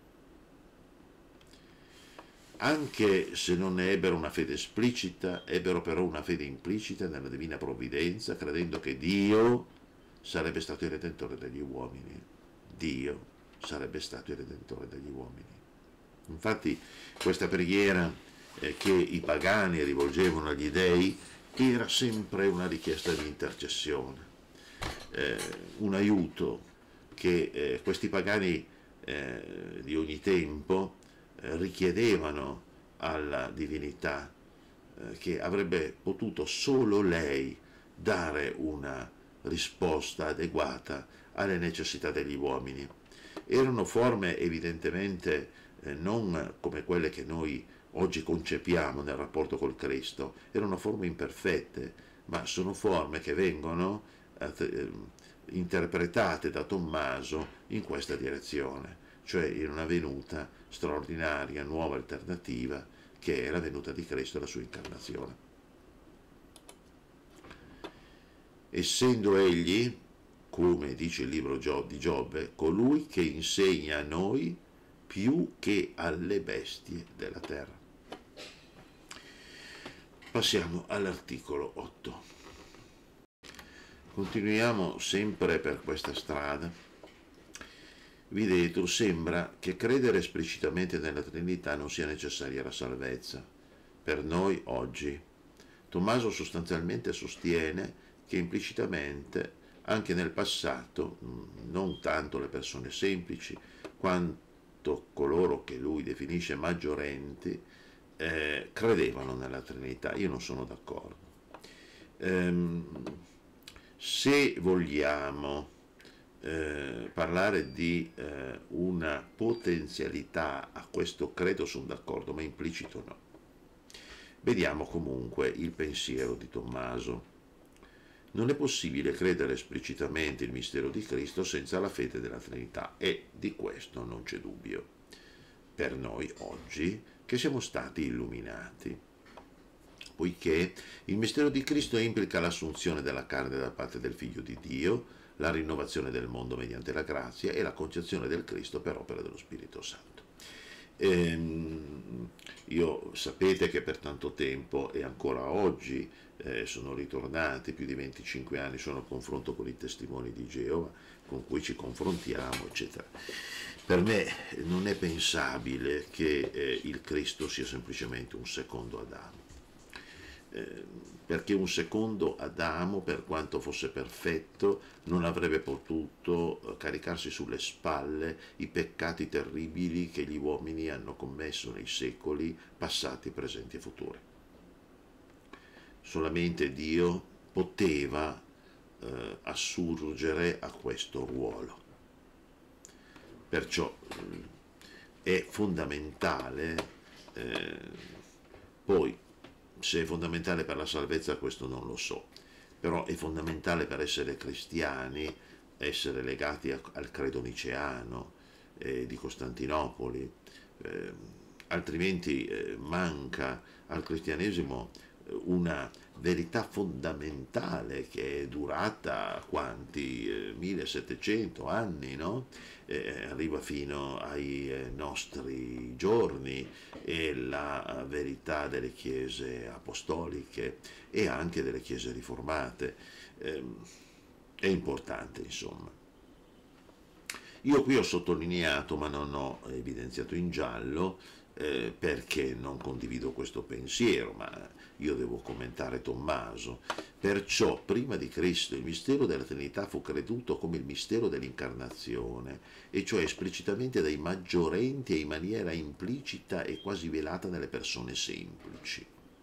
Anche se non ne ebbero una fede esplicita, ebbero però una fede implicita nella divina provvidenza, credendo che Dio sarebbe stato il redentore degli uomini. Dio sarebbe stato il redentore degli uomini. Infatti questa preghiera eh, che i pagani rivolgevano agli dei era sempre una richiesta di intercessione, eh, un aiuto che eh, questi pagani eh, di ogni tempo eh, richiedevano alla divinità, eh, che avrebbe potuto solo lei dare una risposta adeguata alle necessità degli uomini. Erano forme evidentemente eh, non come quelle che noi oggi concepiamo nel rapporto col Cristo, erano forme imperfette, ma sono forme che vengono eh, interpretate da Tommaso in questa direzione, cioè in una venuta straordinaria, nuova, alternativa, che è la venuta di Cristo e la sua incarnazione. Essendo egli, come dice il libro di Giobbe, colui che insegna a noi più che alle bestie della terra. Passiamo all'articolo otto. Continuiamo sempre per questa strada. Videtur sembra che credere esplicitamente nella Trinità non sia necessaria alla salvezza. Per noi oggi, Tommaso sostanzialmente sostiene che implicitamente anche nel passato non tanto le persone semplici quanto coloro che lui definisce maggiorenti eh, credevano nella Trinità. Io non sono d'accordo. Ehm, se vogliamo eh, parlare di eh, una potenzialità a questo credo sono d'accordo, ma implicito no. Vediamo comunque il pensiero di Tommaso. Non è possibile credere esplicitamente il mistero di Cristo senza la fede della Trinità, e di questo non c'è dubbio per noi oggi che siamo stati illuminati, poiché il mistero di Cristo implica l'assunzione della carne da parte del Figlio di Dio, la rinnovazione del mondo mediante la grazia e la concezione del Cristo per opera dello Spirito Santo. Ehm, io sapete che per tanto tempo e ancora oggi eh, sono ritornati più di venticinque anni, sono al confronto con i testimoni di Geova con cui ci confrontiamo, eccetera. Per me non è pensabile che eh, il Cristo sia semplicemente un secondo Adamo, eh, perché un secondo Adamo, per quanto fosse perfetto, non avrebbe potuto caricarsi sulle spalle i peccati terribili che gli uomini hanno commesso nei secoli passati, presenti e futuri. Solamente Dio poteva eh, assurgere a questo ruolo. Perciò è fondamentale, eh, poi se è fondamentale per la salvezza questo non lo so, però è fondamentale per essere cristiani, essere legati a, al credo niceano eh, di Costantinopoli, eh, altrimenti eh, manca al cristianesimo una verità fondamentale che è durata quanti? Eh, millesettecento anni, no? Eh, arriva fino ai eh, nostri giorni, e la verità delle chiese apostoliche e anche delle chiese riformate. Eh, è importante, insomma. Io qui ho sottolineato, ma non ho evidenziato in giallo, eh, perché non condivido questo pensiero, ma io devo commentare Tommaso. Perciò, prima di Cristo, il mistero della Trinità fu creduto come il mistero dell'incarnazione, e cioè esplicitamente dai maggiorenti e in maniera implicita e quasi velata nelle persone semplici.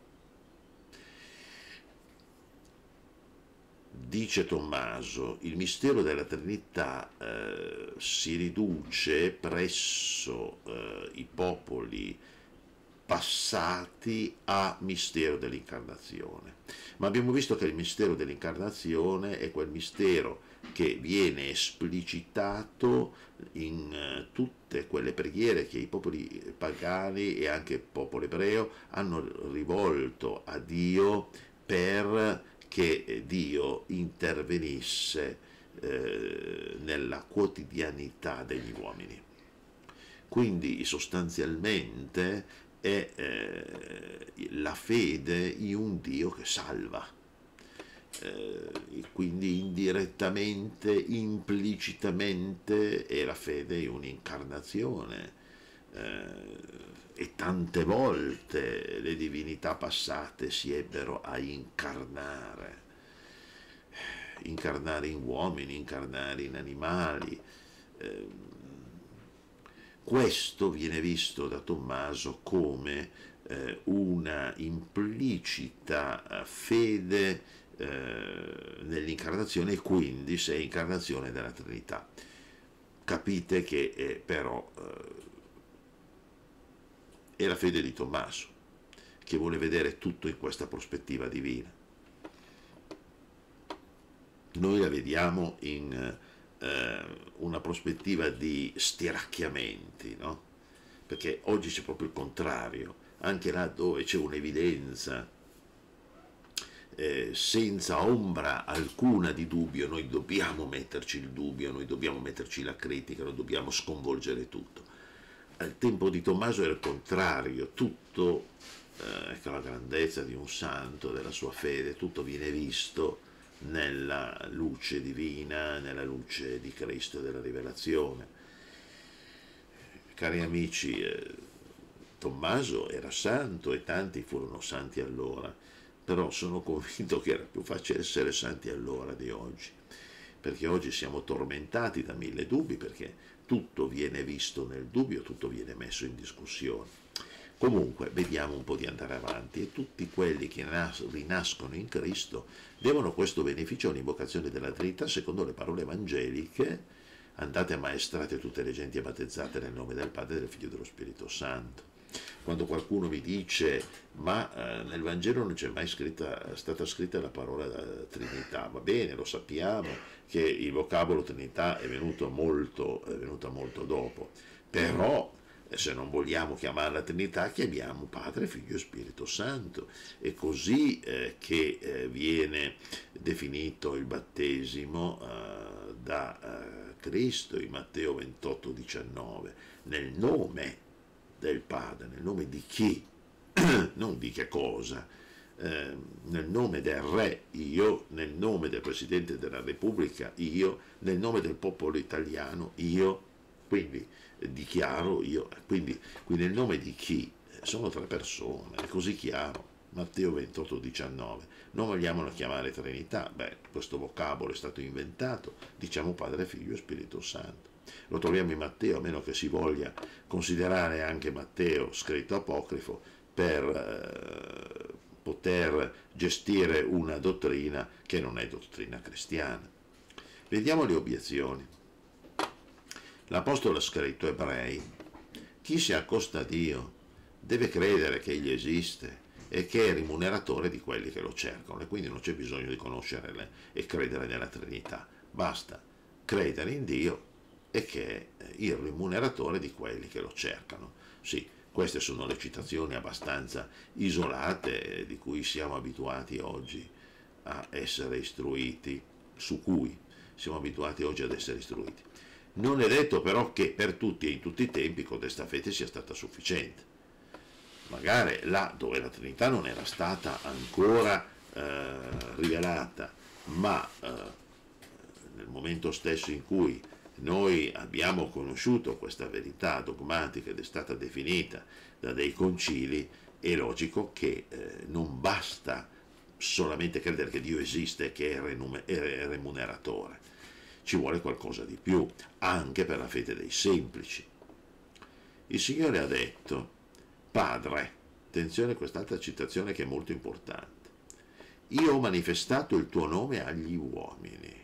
Dice Tommaso, il mistero della Trinità eh, si riduce presso eh, i popoli passati a mistero dell'incarnazione. Ma abbiamo visto che il mistero dell'incarnazione è quel mistero che viene esplicitato in uh, tutte quelle preghiere che i popoli pagani e anche il popolo ebreo hanno rivolto a Dio per che Dio intervenisse eh, nella quotidianità degli uomini. Quindi sostanzialmente è eh, la fede in un Dio che salva. Eh, quindi indirettamente, implicitamente è la fede in un'incarnazione, eh, e tante volte le divinità passate si ebbero a incarnare, incarnare in uomini, incarnare in animali. Eh, questo viene visto da Tommaso come eh, una implicita fede eh, nell'incarnazione, e quindi se è incarnazione della Trinità. Capite che eh, però eh, è la fede di Tommaso, che vuole vedere tutto in questa prospettiva divina. Noi la vediamo in eh, una prospettiva di stiracchiamenti, no? Perché oggi c'è proprio il contrario, anche là dove c'è un'evidenza eh, senza ombra alcuna di dubbio, noi dobbiamo metterci il dubbio, noi dobbiamo metterci la critica, noi dobbiamo sconvolgere tutto. Al tempo di Tommaso era il contrario, tutto, eh, ecco la grandezza di un santo, della sua fede, tutto viene visto nella luce divina, nella luce di Cristo e della rivelazione. Cari amici, eh, Tommaso era santo e tanti furono santi allora, però sono convinto che era più facile essere santi allora di oggi, perché oggi siamo tormentati da mille dubbi, perché tutto viene visto nel dubbio, tutto viene messo in discussione. Comunque, vediamo un po' di andare avanti, e tutti quelli che rinascono in Cristo devono questo beneficio all'invocazione della Trinità secondo le parole evangeliche: andate a maestrate tutte le genti e battezzate nel nome del Padre, del Figlio e dello Spirito Santo. Quando qualcuno mi dice ma eh, nel Vangelo non c'è mai scritta, stata scritta la parola Trinità, va bene, lo sappiamo che il vocabolo Trinità è venuto molto, è venuto molto dopo, però se non vogliamo chiamarla Trinità, chiamiamo Padre, Figlio e Spirito Santo. È così eh, che eh, viene definito il battesimo eh, da eh, Cristo in Matteo ventotto diciannove, nel nome del Padre. Nel nome di chi? Non di che cosa. Eh, nel nome del Re io, nel nome del Presidente della Repubblica io, nel nome del popolo italiano io, quindi eh, dichiaro io, quindi, quindi nel nome di chi? Sono tre persone, è così chiaro. Matteo ventotto diciannove. Non vogliamolo chiamare Trinità, beh, questo vocabolo è stato inventato, diciamo Padre, Figlio e Spirito Santo. Lo troviamo in Matteo, a meno che si voglia considerare anche Matteo scritto apocrifo per eh, poter gestire una dottrina che non è dottrina cristiana. Vediamo le obiezioni. L'Apostolo ha scritto Ebrei: chi si accosta a Dio deve credere che Egli esiste e che è rimuneratore di quelli che lo cercano, e quindi non c'è bisogno di conoscere e credere nella Trinità, basta credere in Dio e che è il rimuneratore di quelli che lo cercano. Sì, queste sono le citazioni abbastanza isolate di cui siamo abituati oggi a essere istruiti, su cui siamo abituati oggi ad essere istruiti. Non è detto però che per tutti e in tutti i tempi codesta fede sia stata sufficiente. Magari là dove la Trinità non era stata ancora eh, rivelata, ma eh, nel momento stesso in cui noi abbiamo conosciuto questa verità dogmatica ed è stata definita da dei concili, è logico che eh, non basta solamente credere che Dio esiste e che è remuneratore, ci vuole qualcosa di più, anche per la fede dei semplici. Il Signore ha detto: Padre, attenzione a quest'altra citazione che è molto importante, io ho manifestato il tuo nome agli uomini.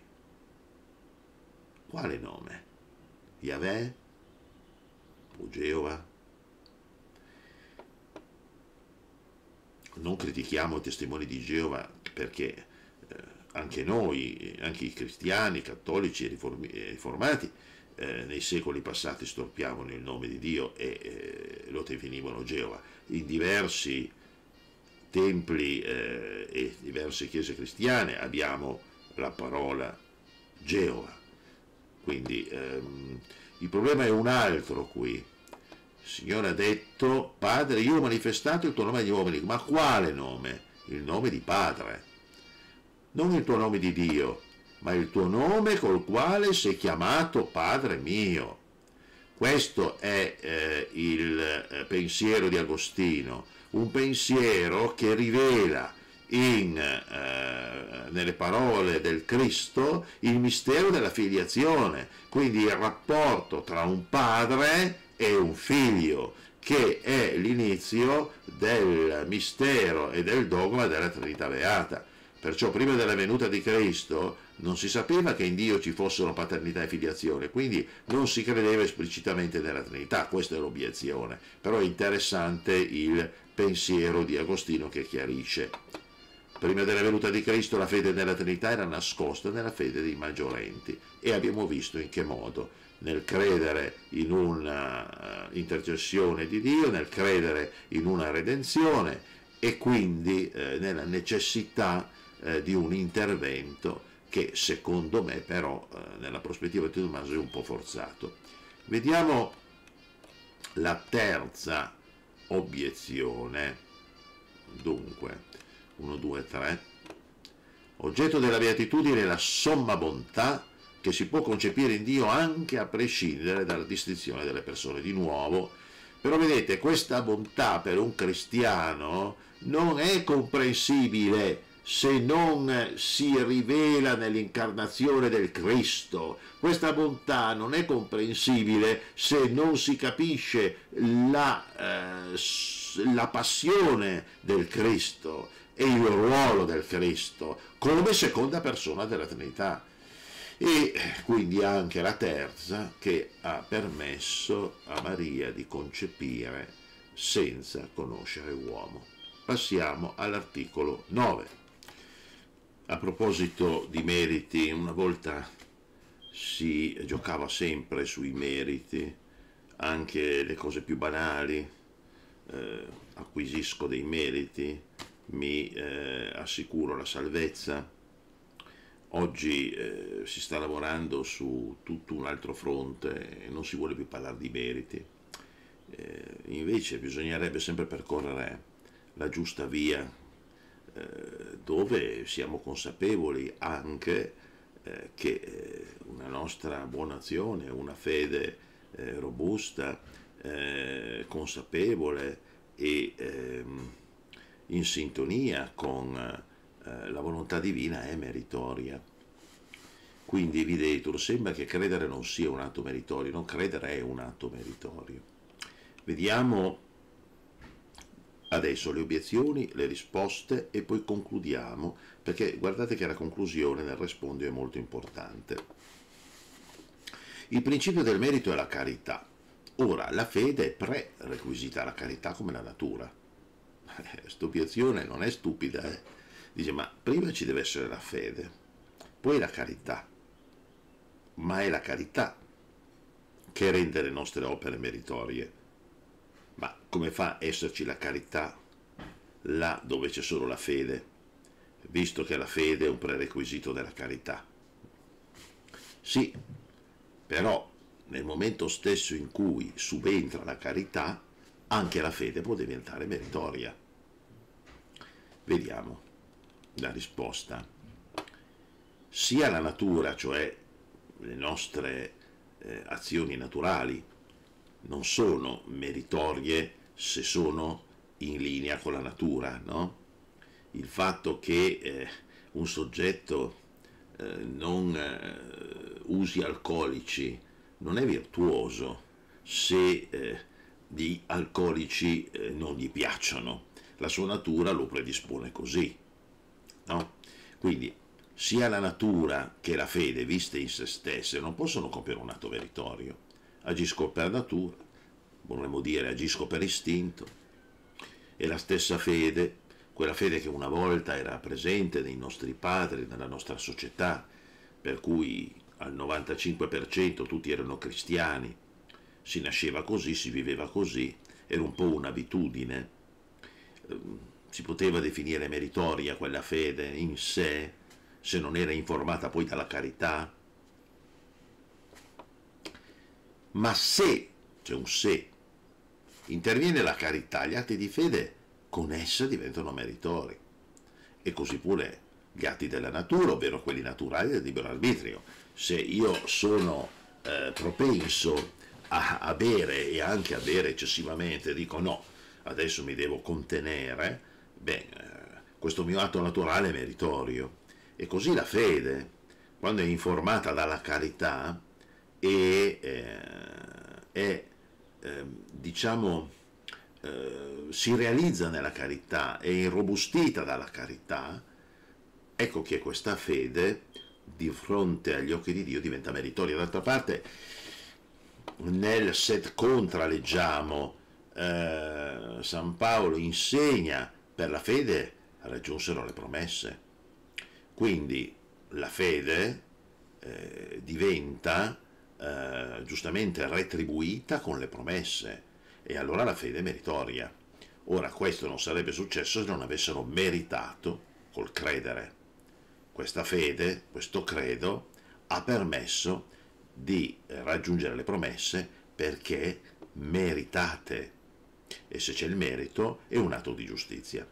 Quale nome? Yahweh o Geova? non critichiamo i testimoni di Geova, perché eh, anche noi, anche i cristiani, i cattolici e i riformati, eh, nei secoli passati storpiavano il nome di Dio e eh, lo definivano Geova. In diversi templi eh, e diverse chiese cristiane abbiamo la parola Geova. Quindi ehm, il problema è un altro qui. Il Signore ha detto: Padre, io ho manifestato il tuo nome agli uomini. Ma quale nome? Il nome di Padre, non il tuo nome di Dio, ma il tuo nome col quale sei chiamato Padre mio. Questo è eh, il eh, pensiero di Agostino, un pensiero che rivela in, eh, nelle parole del Cristo il mistero della filiazione, quindi il rapporto tra un padre e un figlio, che è l'inizio del mistero e del dogma della Trinità Beata. Perciò prima della venuta di Cristo non si sapeva che in Dio ci fossero paternità e filiazione, quindi non si credeva esplicitamente nella Trinità. Questa è l'obiezione, però è interessante il pensiero di Agostino che chiarisce. Prima della venuta di Cristo la fede nella Trinità era nascosta nella fede dei maggiorenti, e abbiamo visto in che modo: nel credere in una intercessione di Dio, nel credere in una redenzione, e quindi eh, nella necessità eh, di un intervento che secondo me però eh, nella prospettiva di Tommaso è un po' forzato. Vediamo la terza obiezione. Dunque, uno, due, tre. Oggetto della beatitudine è la somma bontà che si può concepire in Dio anche a prescindere dalla distinzione delle persone. Di nuovo, però vedete, questa bontà per un cristiano non è comprensibile se non si rivela nell'incarnazione del Cristo. Questa bontà non è comprensibile se non si capisce la, eh, la passione del Cristo e il ruolo del Cristo come seconda persona della Trinità. E quindi anche la terza, che ha permesso a Maria di concepire senza conoscere uomo. Passiamo all'articolo nove. A proposito di meriti, una volta si giocava sempre sui meriti, anche le cose più banali. Eh, acquisisco dei meriti, mi eh, assicuro la salvezza. Oggi eh, si sta lavorando su tutto un altro fronte e non si vuole più parlare di meriti. Eh, invece bisognerebbe sempre percorrere la giusta via, eh, dove siamo consapevoli anche eh, che eh, una nostra buona azione, una fede eh, robusta, eh, consapevole e ehm, in sintonia con eh, la volontà divina è meritoria. Quindi, videtur, sembra che credere non sia un atto meritorio. Non credere è un atto meritorio. Vediamo adesso le obiezioni, le risposte e poi concludiamo, perché guardate che la conclusione nel respondio è molto importante. Il principio del merito è la carità. Ora, la fede è prerequisita alla carità come la natura. Questa obiezione non è stupida, eh? Dice, ma prima ci deve essere la fede, poi la carità. Ma è la carità che rende le nostre opere meritorie. Ma come fa a esserci la carità là dove c'è solo la fede, visto che la fede è un prerequisito della carità? Sì, però nel momento stesso in cui subentra la carità, anche la fede può diventare meritoria. Vediamo la risposta. Sia la natura, cioè le nostre eh, azioni naturali, non sono meritorie se sono in linea con la natura, no? Il fatto che eh, un soggetto eh, non eh, usi alcolici non è virtuoso se eh, gli alcolici eh, non gli piacciono. La sua natura lo predispone così, no? Quindi sia la natura che la fede, viste in se stesse, non possono compiere un atto meritorio. Agisco per natura, vorremmo dire agisco per istinto, e la stessa fede quella fede che una volta era presente nei nostri padri, nella nostra società, per cui al novantacinque per cento tutti erano cristiani, si nasceva così, si viveva così, era un po' un'abitudine, si poteva definire meritoria quella fede in sé, se non era informata poi dalla carità. Ma se, c'è un se, interviene la carità, gli atti di fede con essa diventano meritori, e così pure gli atti della natura, ovvero quelli naturali del libero arbitrio. Se io sono eh, propenso a, a bere e anche a bere eccessivamente, dico no, adesso mi devo contenere, beh, eh, questo mio atto naturale è meritorio. E così la fede, quando è informata dalla carità e eh, è, eh, diciamo, eh, si realizza nella carità, è irrobustita dalla carità, ecco che questa fede di fronte agli occhi di Dio diventa meritoria. D'altra parte nel Set Contra leggiamo eh, San Paolo insegna per la fede raggiunsero le promesse, quindi la fede eh, diventa eh, giustamente retribuita con le promesse, e allora la fede è meritoria. Ora questo non sarebbe successo se non avessero meritato col credere. Questa fede, questo credo, ha permesso di raggiungere le promesse perché meritate, e se c'è il merito è un atto di giustizia.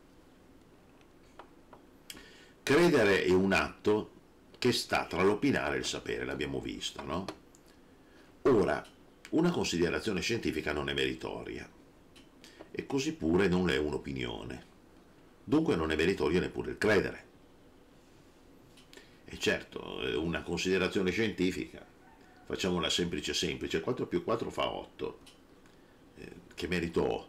Credere è un atto che sta tra l'opinare e il sapere, l'abbiamo visto, no? Ora, una considerazione scientifica non è meritoria, e così pure non è un'opinione, dunque non è meritorio neppure il credere. E certo, una considerazione scientifica, facciamola semplice semplice, quattro più quattro fa otto, eh, che merito ho?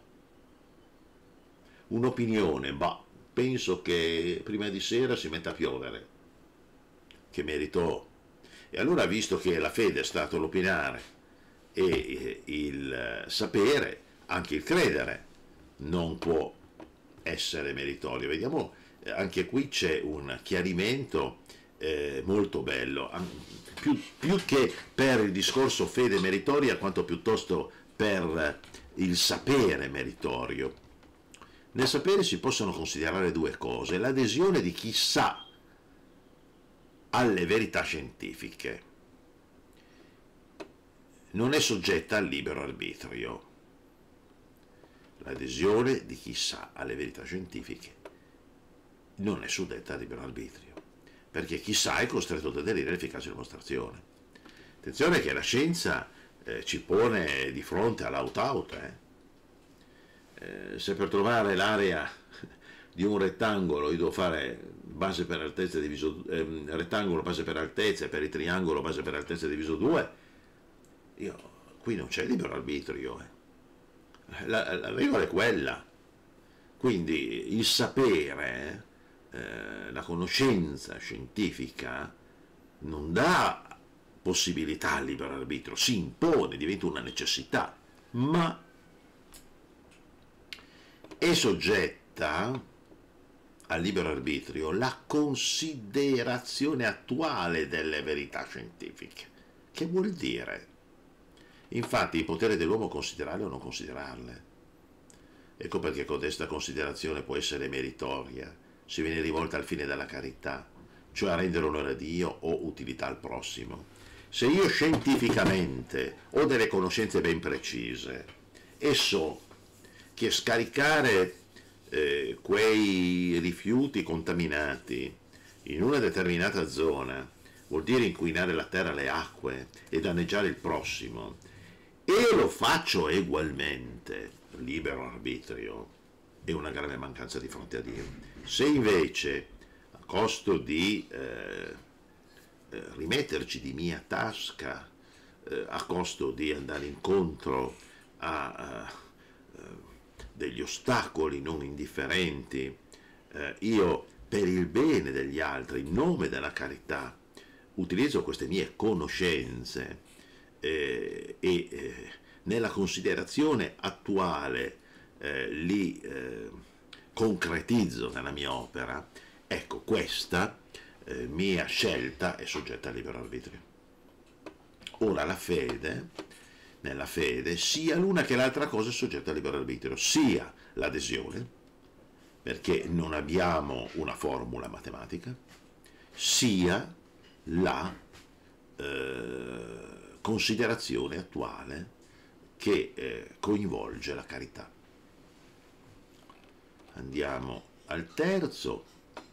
Un'opinione, bah, penso che prima di sera si metta a piovere, che merito ho? E allora, visto che la fede è stato l'opinare e il sapere, anche il credere non può essere meritorio. Vediamo, anche qui c'è un chiarimento eh, molto bello, più, più che per il discorso fede meritoria, quanto piuttosto per il sapere meritorio. Nel sapere si possono considerare due cose: l'adesione di chi sa alle verità scientifiche non è soggetta al libero arbitrio. L'adesione di chi sa alle verità scientifiche non è soggetta al libero arbitrio, perché chi sa è costretto ad aderire all'efficace dimostrazione. Attenzione che la scienza eh, ci pone di fronte all'out-out. Eh. Eh, se per trovare l'area di un rettangolo io devo fare base per altezza diviso eh, rettangolo base per altezza, e per il triangolo base per altezza diviso due, io, qui non c'è libero arbitrio, eh. la, la regola è quella. Quindi il sapere, eh, la conoscenza scientifica non dà possibilità al libero arbitrio, si impone, diventa una necessità, ma è soggetta al libero arbitrio la considerazione attuale delle verità scientifiche. Che vuol dire? Infatti il potere dell'uomo considerarle o non considerarle. Ecco perché codesta considerazione può essere meritoria se viene rivolta al fine della carità, cioè a rendere onore a Dio o utilità al prossimo. Se io scientificamente ho delle conoscenze ben precise e so che scaricare eh, quei rifiuti contaminati in una determinata zona vuol dire inquinare la terra e le acque e danneggiare il prossimo, e lo faccio egualmente, libero arbitrio, è una grave mancanza di fronte a Dio. Se invece, a costo di eh, eh, rimetterci di mia tasca, eh, a costo di andare incontro a, a, a degli ostacoli non indifferenti, eh, io per il bene degli altri, in nome della carità, utilizzo queste mie conoscenze eh, e eh, nella considerazione attuale eh, li eh, concretizzo nella mia opera, ecco, questa eh, mia scelta è soggetta al libero arbitrio. Ora la fede, nella fede, sia l'una che l'altra cosa è soggetta al libero arbitrio, sia l'adesione, perché non abbiamo una formula matematica, sia la eh, considerazione attuale che eh, coinvolge la carità. Andiamo al terzo.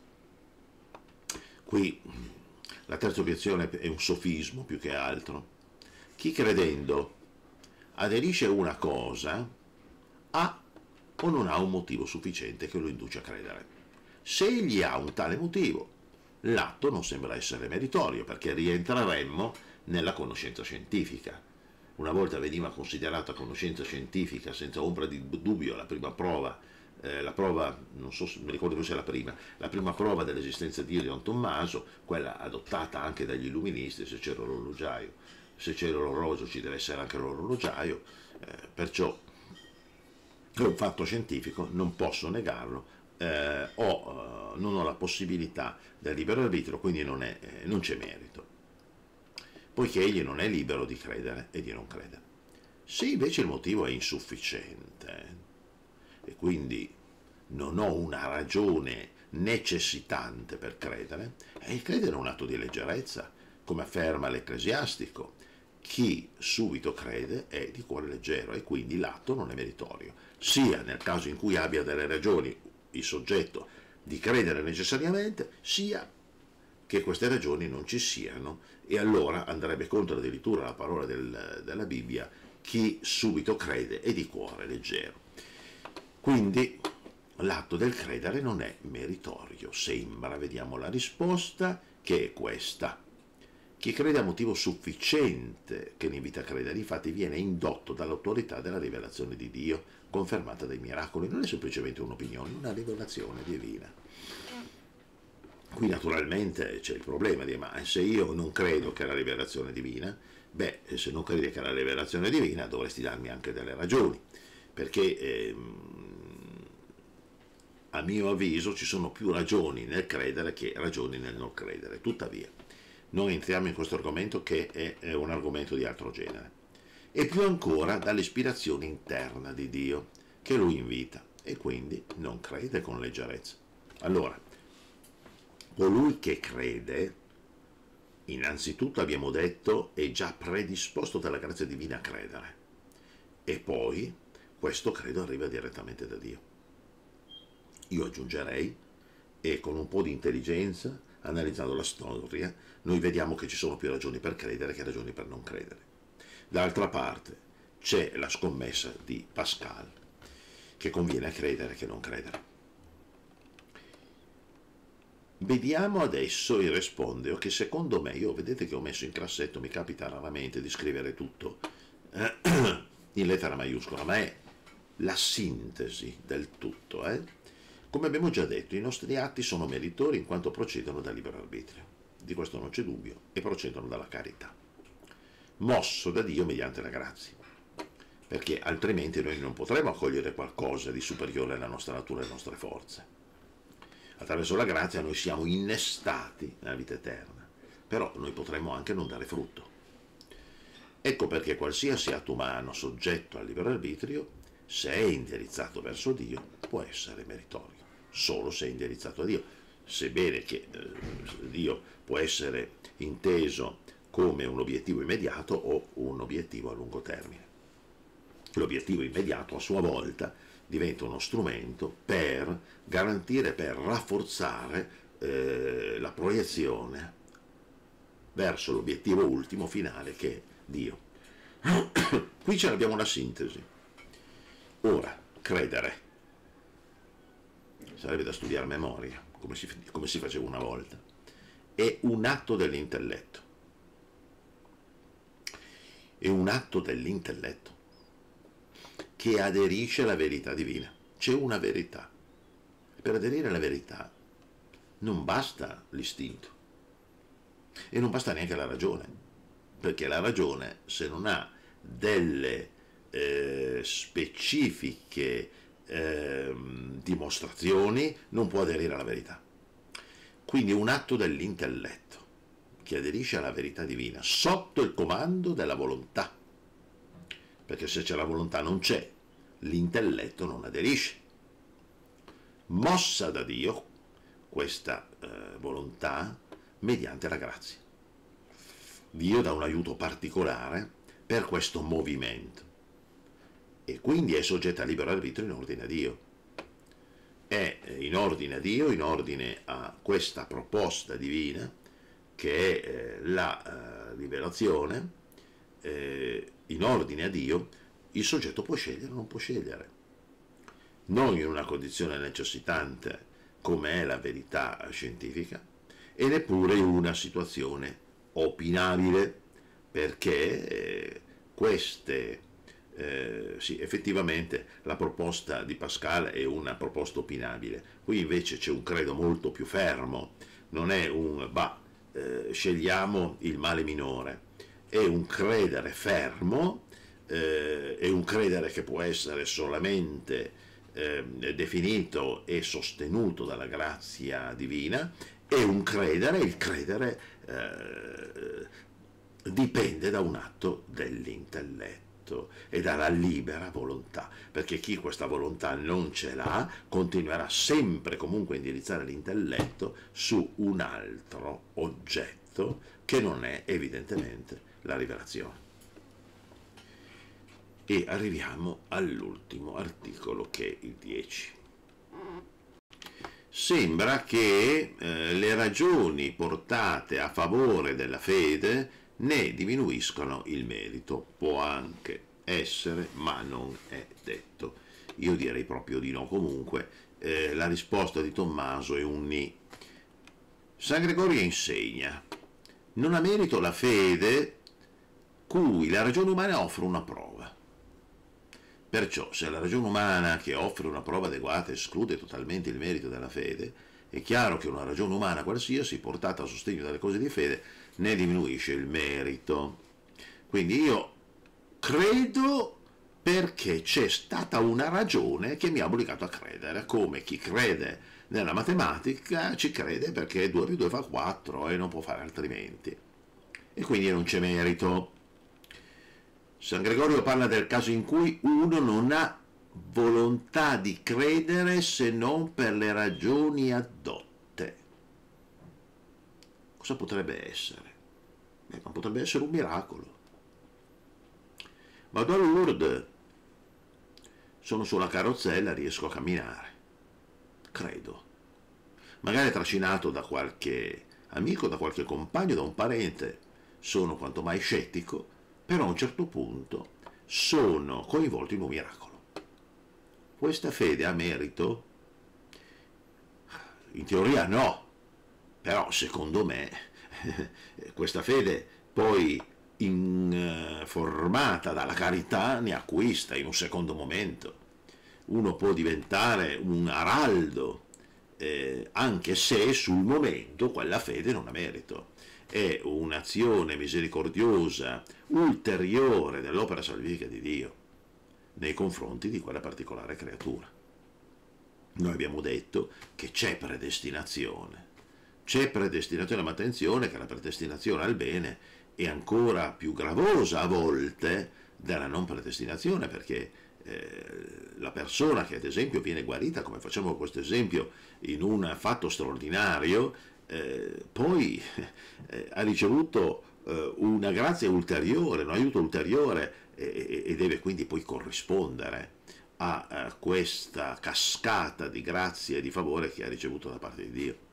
Qui la terza obiezione è un sofismo più che altro. Chi credendo aderisce a una cosa ha o non ha un motivo sufficiente che lo induce a credere. Se egli ha un tale motivo, l'atto non sembra essere meritorio, perché rientreremmo nella conoscenza scientifica. Una volta veniva considerata conoscenza scientifica senza ombra di dubbio la prima prova, eh, la prova, non so se mi ricordo cos'è la prima, la prima prova dell'esistenza di Dio di Don Tommaso, quella adottata anche dagli illuministi: se c'era l'orologiaio, se c'era l'orologio ci deve essere anche l'orologiaio, eh, perciò è un fatto scientifico, non posso negarlo, eh, ho, eh, non ho la possibilità del libero arbitrio, quindi non, è, eh, non c'è merito, poiché egli non è libero di credere e di non credere. Se invece il motivo è insufficiente e quindi non ho una ragione necessitante per credere, e il credere è un atto di leggerezza, come afferma l'Ecclesiastico: chi subito crede è di cuore leggero, e quindi l'atto non è meritorio, sia nel caso in cui abbia delle ragioni il soggetto di credere necessariamente, sia che queste ragioni non ci siano, e allora andrebbe contro addirittura la parola del, della Bibbia: chi subito crede è di cuore leggero. Quindi l'atto del credere non è meritorio, sembra. Vediamo la risposta, che è questa: chi crede ha motivo sufficiente che ne invita a credere, infatti viene indotto dall'autorità della rivelazione di Dio, confermata dai miracoli. Non è semplicemente un'opinione, è una rivelazione divina. Qui naturalmente c'è il problema di: ma se io non credo che è la rivelazione divina, beh, se non credi che è la rivelazione divina dovresti darmi anche delle ragioni, perché ehm, a mio avviso ci sono più ragioni nel credere che ragioni nel non credere. Tuttavia non entriamo in questo argomento, che è un argomento di altro genere. E più ancora dall'ispirazione interna di Dio che lo invita, e quindi non crede con leggerezza. Allora, colui che crede, innanzitutto abbiamo detto, è già predisposto dalla grazia divina a credere, e poi questo credo arriva direttamente da Dio. Io aggiungerei, e con un po' di intelligenza, analizzando la storia, noi vediamo che ci sono più ragioni per credere che ragioni per non credere. D'altra parte c'è la scommessa di Pascal, che conviene credere che non credere. Vediamo adesso il respondeo, che secondo me, io vedete che ho messo in grassetto, mi capita raramente di scrivere tutto eh, in lettera maiuscola, ma è la sintesi del tutto. Eh? Come abbiamo già detto, i nostri atti sono meritori in quanto procedono dal libero arbitrio, di questo non c'è dubbio, e procedono dalla carità, mosso da Dio mediante la grazia, perché altrimenti noi non potremo accogliere qualcosa di superiore alla nostra natura e alle nostre forze. Attraverso la grazia noi siamo innestati nella vita eterna, però noi potremmo anche non dare frutto. Ecco perché qualsiasi atto umano soggetto al libero arbitrio, se è indirizzato verso Dio, può essere meritorio, solo se è indirizzato a Dio, sebbene che eh, Dio può essere inteso come un obiettivo immediato o un obiettivo a lungo termine. L'obiettivo immediato a sua volta diventa uno strumento per garantire, per rafforzare eh, la proiezione verso l'obiettivo ultimo finale, che è Dio. Qui ce l'abbiamo una sintesi. Ora, credere sarebbe da studiare a memoria, come si, come si faceva una volta. È un atto dell'intelletto. È un atto dell'intelletto che aderisce alla verità divina. C'è una verità. Per aderire alla verità non basta l'istinto e non basta neanche la ragione, perché la ragione, se non ha delle eh, specifiche eh, dimostrazioni, non può aderire alla verità. Quindi un atto dell'intelletto che aderisce alla verità divina sotto il comando della volontà, perché se c'è la volontà non c'è, l'intelletto non aderisce. Mossa da Dio questa eh, volontà mediante la grazia. Dio dà un aiuto particolare per questo movimento e quindi è soggetta a libero arbitrio in ordine a Dio. È in ordine a Dio, in ordine a questa proposta divina che è eh, la eh, liberazione, eh, in ordine a Dio il soggetto può scegliere o non può scegliere. Non in una condizione necessitante come è la verità scientifica e neppure in una situazione opinabile, perché eh, queste, eh, sì, effettivamente la proposta di Pascal è una proposta opinabile, qui invece c'è un credo molto più fermo, non è un bah, eh, scegliamo il male minore, è un credere fermo, eh, è un credere che può essere solamente eh, definito e sostenuto dalla grazia divina, è un credere, il credere eh, dipende da un atto dell'intelletto e dalla libera volontà, perché chi questa volontà non ce l'ha continuerà sempre comunque a indirizzare l'intelletto su un altro oggetto che non è evidentemente la rivelazione. E arriviamo all'ultimo articolo, che è il dieci. Sembra che eh, le ragioni portate a favore della fede ne diminuiscono il merito. Può anche essere, ma non è detto. Io direi proprio di no. Comunque eh, la risposta di Tommaso è un ni. San Gregorio insegna: non ha merito la fede cui la ragione umana offre una prova. Perciò, se la ragione umana che offre una prova adeguata esclude totalmente il merito della fede, è chiaro che una ragione umana qualsiasi, portata a sostegno delle cose di fede, ne diminuisce il merito. Quindi io credo perché c'è stata una ragione che mi ha obbligato a credere, come chi crede nella matematica ci crede perché due più due fa quattro e non può fare altrimenti. E quindi non c'è merito. San Gregorio parla del caso in cui uno non ha volontà di credere se non per le ragioni addotte. Cosa potrebbe essere? Eh, ma potrebbe essere un miracolo. Vado a Lourdes, sono sulla carrozzella, riesco a camminare. Credo. Magari trascinato da qualche amico, da qualche compagno, da un parente. Sono quanto mai scettico, però a un certo punto sono coinvolto in un miracolo. Questa fede ha merito? In teoria no, però secondo me questa fede poi informata dalla carità ne acquista in un secondo momento. Uno può diventare un araldo, eh, anche se sul momento quella fede non ha merito. È un'azione misericordiosa ulteriore dell'opera salvifica di Dio nei confronti di quella particolare creatura. Noi abbiamo detto che c'è predestinazione, c'è predestinazione, ma attenzione che la predestinazione al bene è ancora più gravosa a volte della non predestinazione, perché eh, la persona che ad esempio viene guarita, come facciamo questo esempio, in un fatto straordinario, Eh, poi eh, ha ricevuto eh, una grazia ulteriore, un aiuto ulteriore e, e deve quindi poi corrispondere a, a questa cascata di grazie e di favore che ha ricevuto da parte di Dio.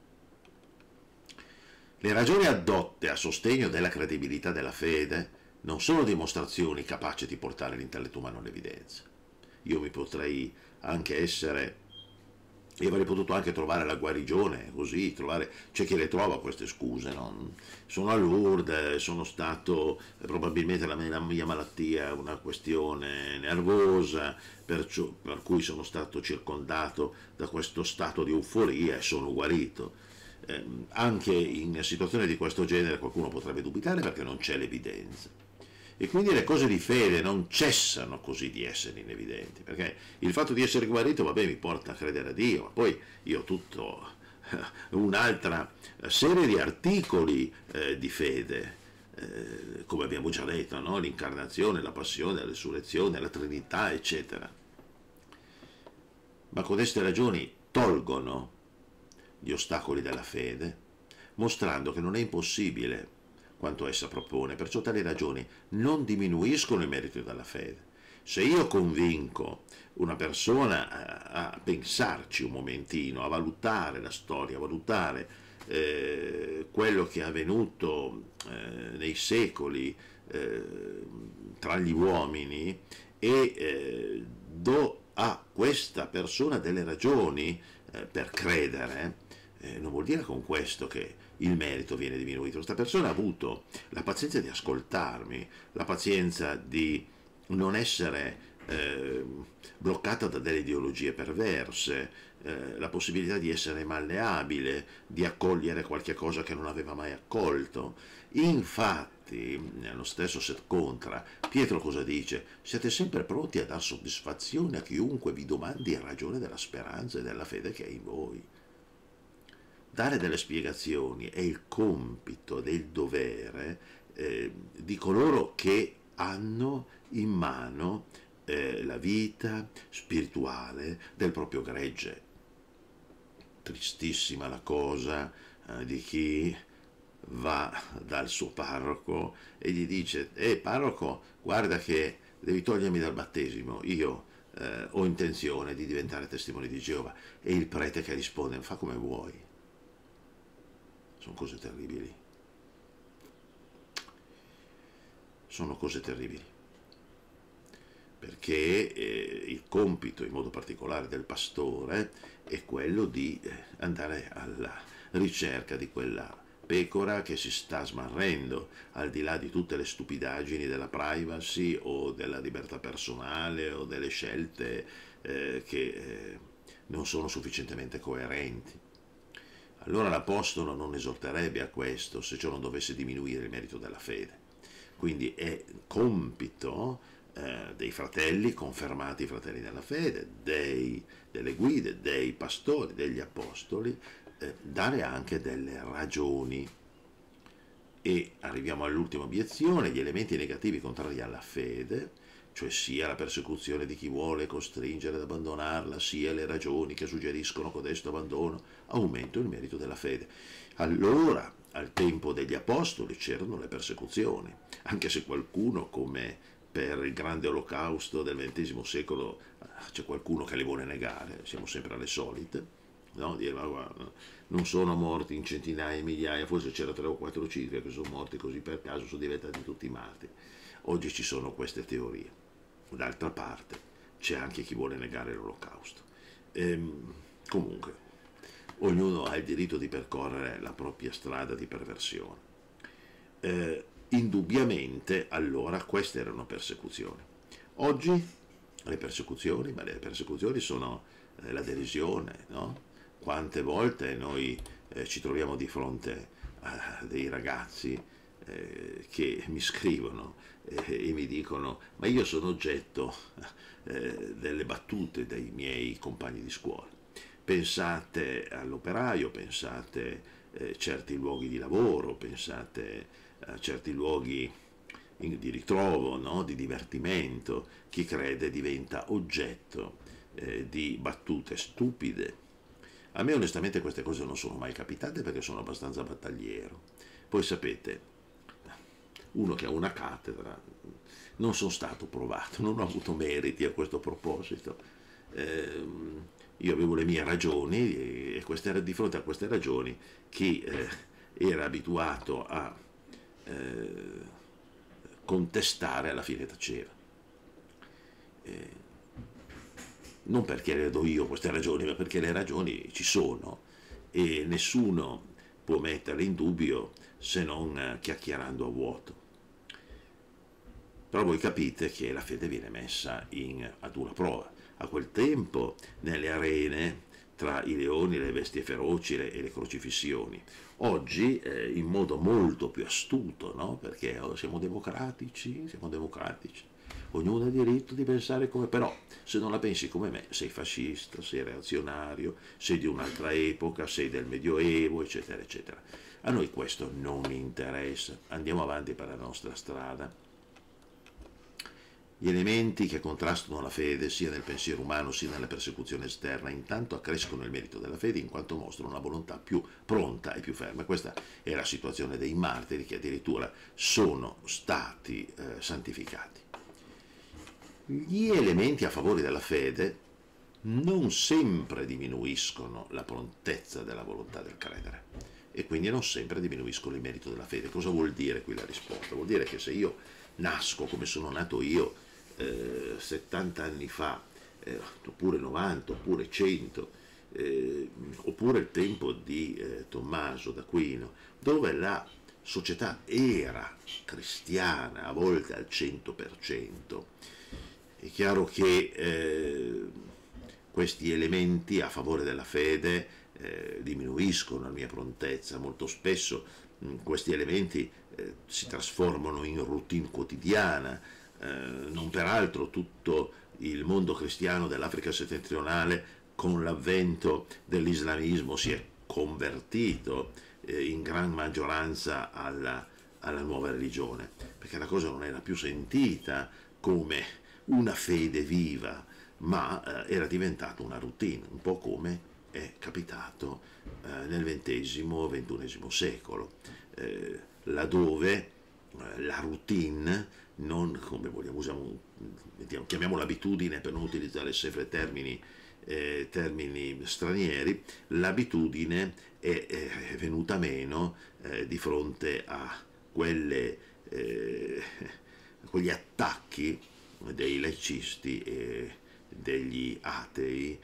Le ragioni addotte a sostegno della credibilità della fede non sono dimostrazioni capaci di portare l'intelletto umano all'evidenza. Io mi potrei anche essere Io avrei potuto anche trovare la guarigione, così, trovare, c'è chi le trova queste scuse, no? Sono a Lourdes, sono stato, probabilmente la mia, la mia malattia è una questione nervosa, perciò, per cui sono stato circondato da questo stato di euforia e sono guarito. Eh, anche in situazioni di questo genere qualcuno potrebbe dubitare perché non c'è l'evidenza. E quindi le cose di fede non cessano così di essere inevidenti, perché il fatto di essere guarito, vabbè, mi porta a credere a Dio, ma poi io ho tutto un'altra serie di articoli eh, di fede, eh, come abbiamo già detto, no? L'incarnazione, la passione, la resurrezione, la Trinità, eccetera. Ma codeste ragioni tolgono gli ostacoli della fede, mostrando che non è impossibile quanto essa propone, perciò tali ragioni non diminuiscono il merito della fede. Se io convinco una persona a, a pensarci un momentino, a valutare la storia, a valutare eh, quello che è avvenuto eh, nei secoli eh, tra gli uomini e eh, do a questa persona delle ragioni eh, per credere, eh, non vuol dire con questo che il merito viene diminuito. Questa persona ha avuto la pazienza di ascoltarmi, la pazienza di non essere eh, bloccata da delle ideologie perverse, eh, la possibilità di essere malleabile, di accogliere qualche cosa che non aveva mai accolto. Infatti, nello stesso Set Contra, Pietro cosa dice? Siete sempre pronti a dar soddisfazione a chiunque vi domandi in ragione della speranza e della fede che è in voi. Dare delle spiegazioni è il compito, del dovere eh, di coloro che hanno in mano eh, la vita spirituale del proprio gregge. Tristissima la cosa eh, di chi va dal suo parroco e gli dice: eh parroco, guarda che devi togliermi dal battesimo, io eh, ho intenzione di diventare testimone di Geova. E il prete che risponde: fa come vuoi. Sono cose terribili. Sono cose terribili. Perché eh, il compito, in modo particolare del pastore, è quello di eh, andare alla ricerca di quella pecora che si sta smarrendo, al di là di tutte le stupidaggini della privacy o della libertà personale o delle scelte eh, che eh, non sono sufficientemente coerenti. Allora l'Apostolo non esorterebbe a questo se ciò non dovesse diminuire il merito della fede. Quindi è compito eh, dei fratelli, confermati fratelli nella fede, dei, delle guide, dei pastori, degli apostoli, eh, dare anche delle ragioni. E arriviamo all'ultima obiezione: gli elementi negativi contrari alla fede, cioè sia la persecuzione di chi vuole costringere ad abbandonarla, sia le ragioni che suggeriscono codesto abbandono, aumentano il merito della fede. Allora, al tempo degli apostoli c'erano le persecuzioni, anche se qualcuno, come per il grande olocausto del ventesimo secolo, c'è qualcuno che le vuole negare, siamo sempre alle solite, no? Dire, ma guarda, non sono morti in centinaia e migliaia, forse c'era tre o quattro cifre che sono morti così per caso, sono diventati tutti matti. Oggi ci sono queste teorie. D'altra parte c'è anche chi vuole negare l'olocausto. Ehm, comunque, ognuno ha il diritto di percorrere la propria strada di perversione. Eh, indubbiamente, allora, queste erano persecuzioni. Oggi le persecuzioni, ma le persecuzioni sono eh, la derisione, no? Quante volte noi eh, ci troviamo di fronte a dei ragazzi eh, che mi scrivono eh, e mi dicono: ma io sono oggetto eh, delle battute dei miei compagni di scuola. Pensate all'operaio, pensate a eh, certi luoghi di lavoro, pensate a certi luoghi in, di ritrovo, no? Di divertimento. Chi crede diventa oggetto eh, di battute stupide. A me onestamente queste cose non sono mai capitate perché sono abbastanza battagliero. Poi sapete, uno che ha una cattedra, non sono stato provato, non ho avuto meriti a questo proposito. Eh, io avevo le mie ragioni e queste, di fronte a queste ragioni chi eh, era abituato a eh, contestare alla fine taceva. Eh, non perché le do io queste ragioni, ma perché le ragioni ci sono e nessuno può metterle in dubbio se non chiacchierando a vuoto. Però voi capite che la fede viene messa in, a dura prova. A quel tempo nelle arene tra i leoni, le bestie feroci le- e le crocifissioni. Oggi eh, in modo molto più astuto, no? Perché oh, siamo democratici, siamo democratici, ognuno ha diritto di pensare come, però se non la pensi come me sei fascista, sei reazionario, sei di un'altra epoca, sei del Medioevo, eccetera, eccetera. A noi questo non interessa, andiamo avanti per la nostra strada. Gli elementi che contrastano la fede, sia nel pensiero umano sia nella persecuzione esterna, intanto accrescono il merito della fede in quanto mostrano una volontà più pronta e più ferma. Questa è la situazione dei martiri che addirittura sono stati eh, santificati. Gli elementi a favore della fede non sempre diminuiscono la prontezza della volontà del credere e quindi non sempre diminuiscono il merito della fede. Cosa vuol dire qui la risposta? Vuol dire che se io nasco come sono nato io eh, settanta anni fa, eh, oppure novanta, oppure cento, eh, oppure il tempo di eh, Tommaso d'Aquino, dove la società era cristiana, a volte al cento per cento, è chiaro che eh, questi elementi a favore della fede eh, diminuiscono la mia prontezza. Molto spesso mh, questi elementi eh, si trasformano in routine quotidiana. Eh, non peraltro tutto il mondo cristiano dell'Africa settentrionale con l'avvento dell'islamismo si è convertito eh, in gran maggioranza alla, alla nuova religione, perché la cosa non era più sentita come una fede viva, ma eh, era diventata una routine, un po' come è capitato eh, nel ventesimo ventunesimo secolo, eh, laddove eh, la routine, non come vogliamo, usiamo, chiamiamo l'abitudine per non utilizzare sempre termini, eh, termini stranieri, l'abitudine è, è venuta meno eh, di fronte a quelle, eh, quegli attacchi dei laicisti e degli atei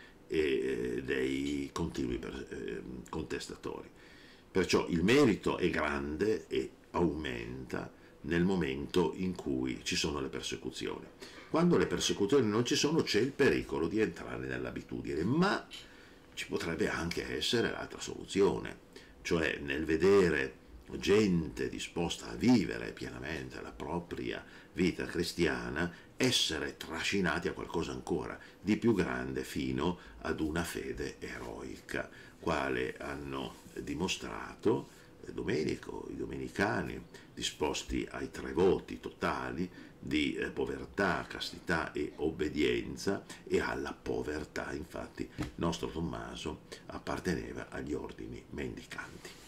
e dei continui contestatori. Perciò il merito è grande e aumenta nel momento in cui ci sono le persecuzioni. Quando le persecuzioni non ci sono c'è il pericolo di entrare nell'abitudine, ma ci potrebbe anche essere l'altra soluzione, cioè nel vedere gente disposta a vivere pienamente la propria vita cristiana, essere trascinati a qualcosa ancora di più grande fino ad una fede eroica, quale hanno dimostrato Domenico, i domenicani, disposti ai tre voti totali di eh, povertà, castità e obbedienza, e alla povertà, infatti, nostro Tommaso apparteneva agli ordini mendicanti.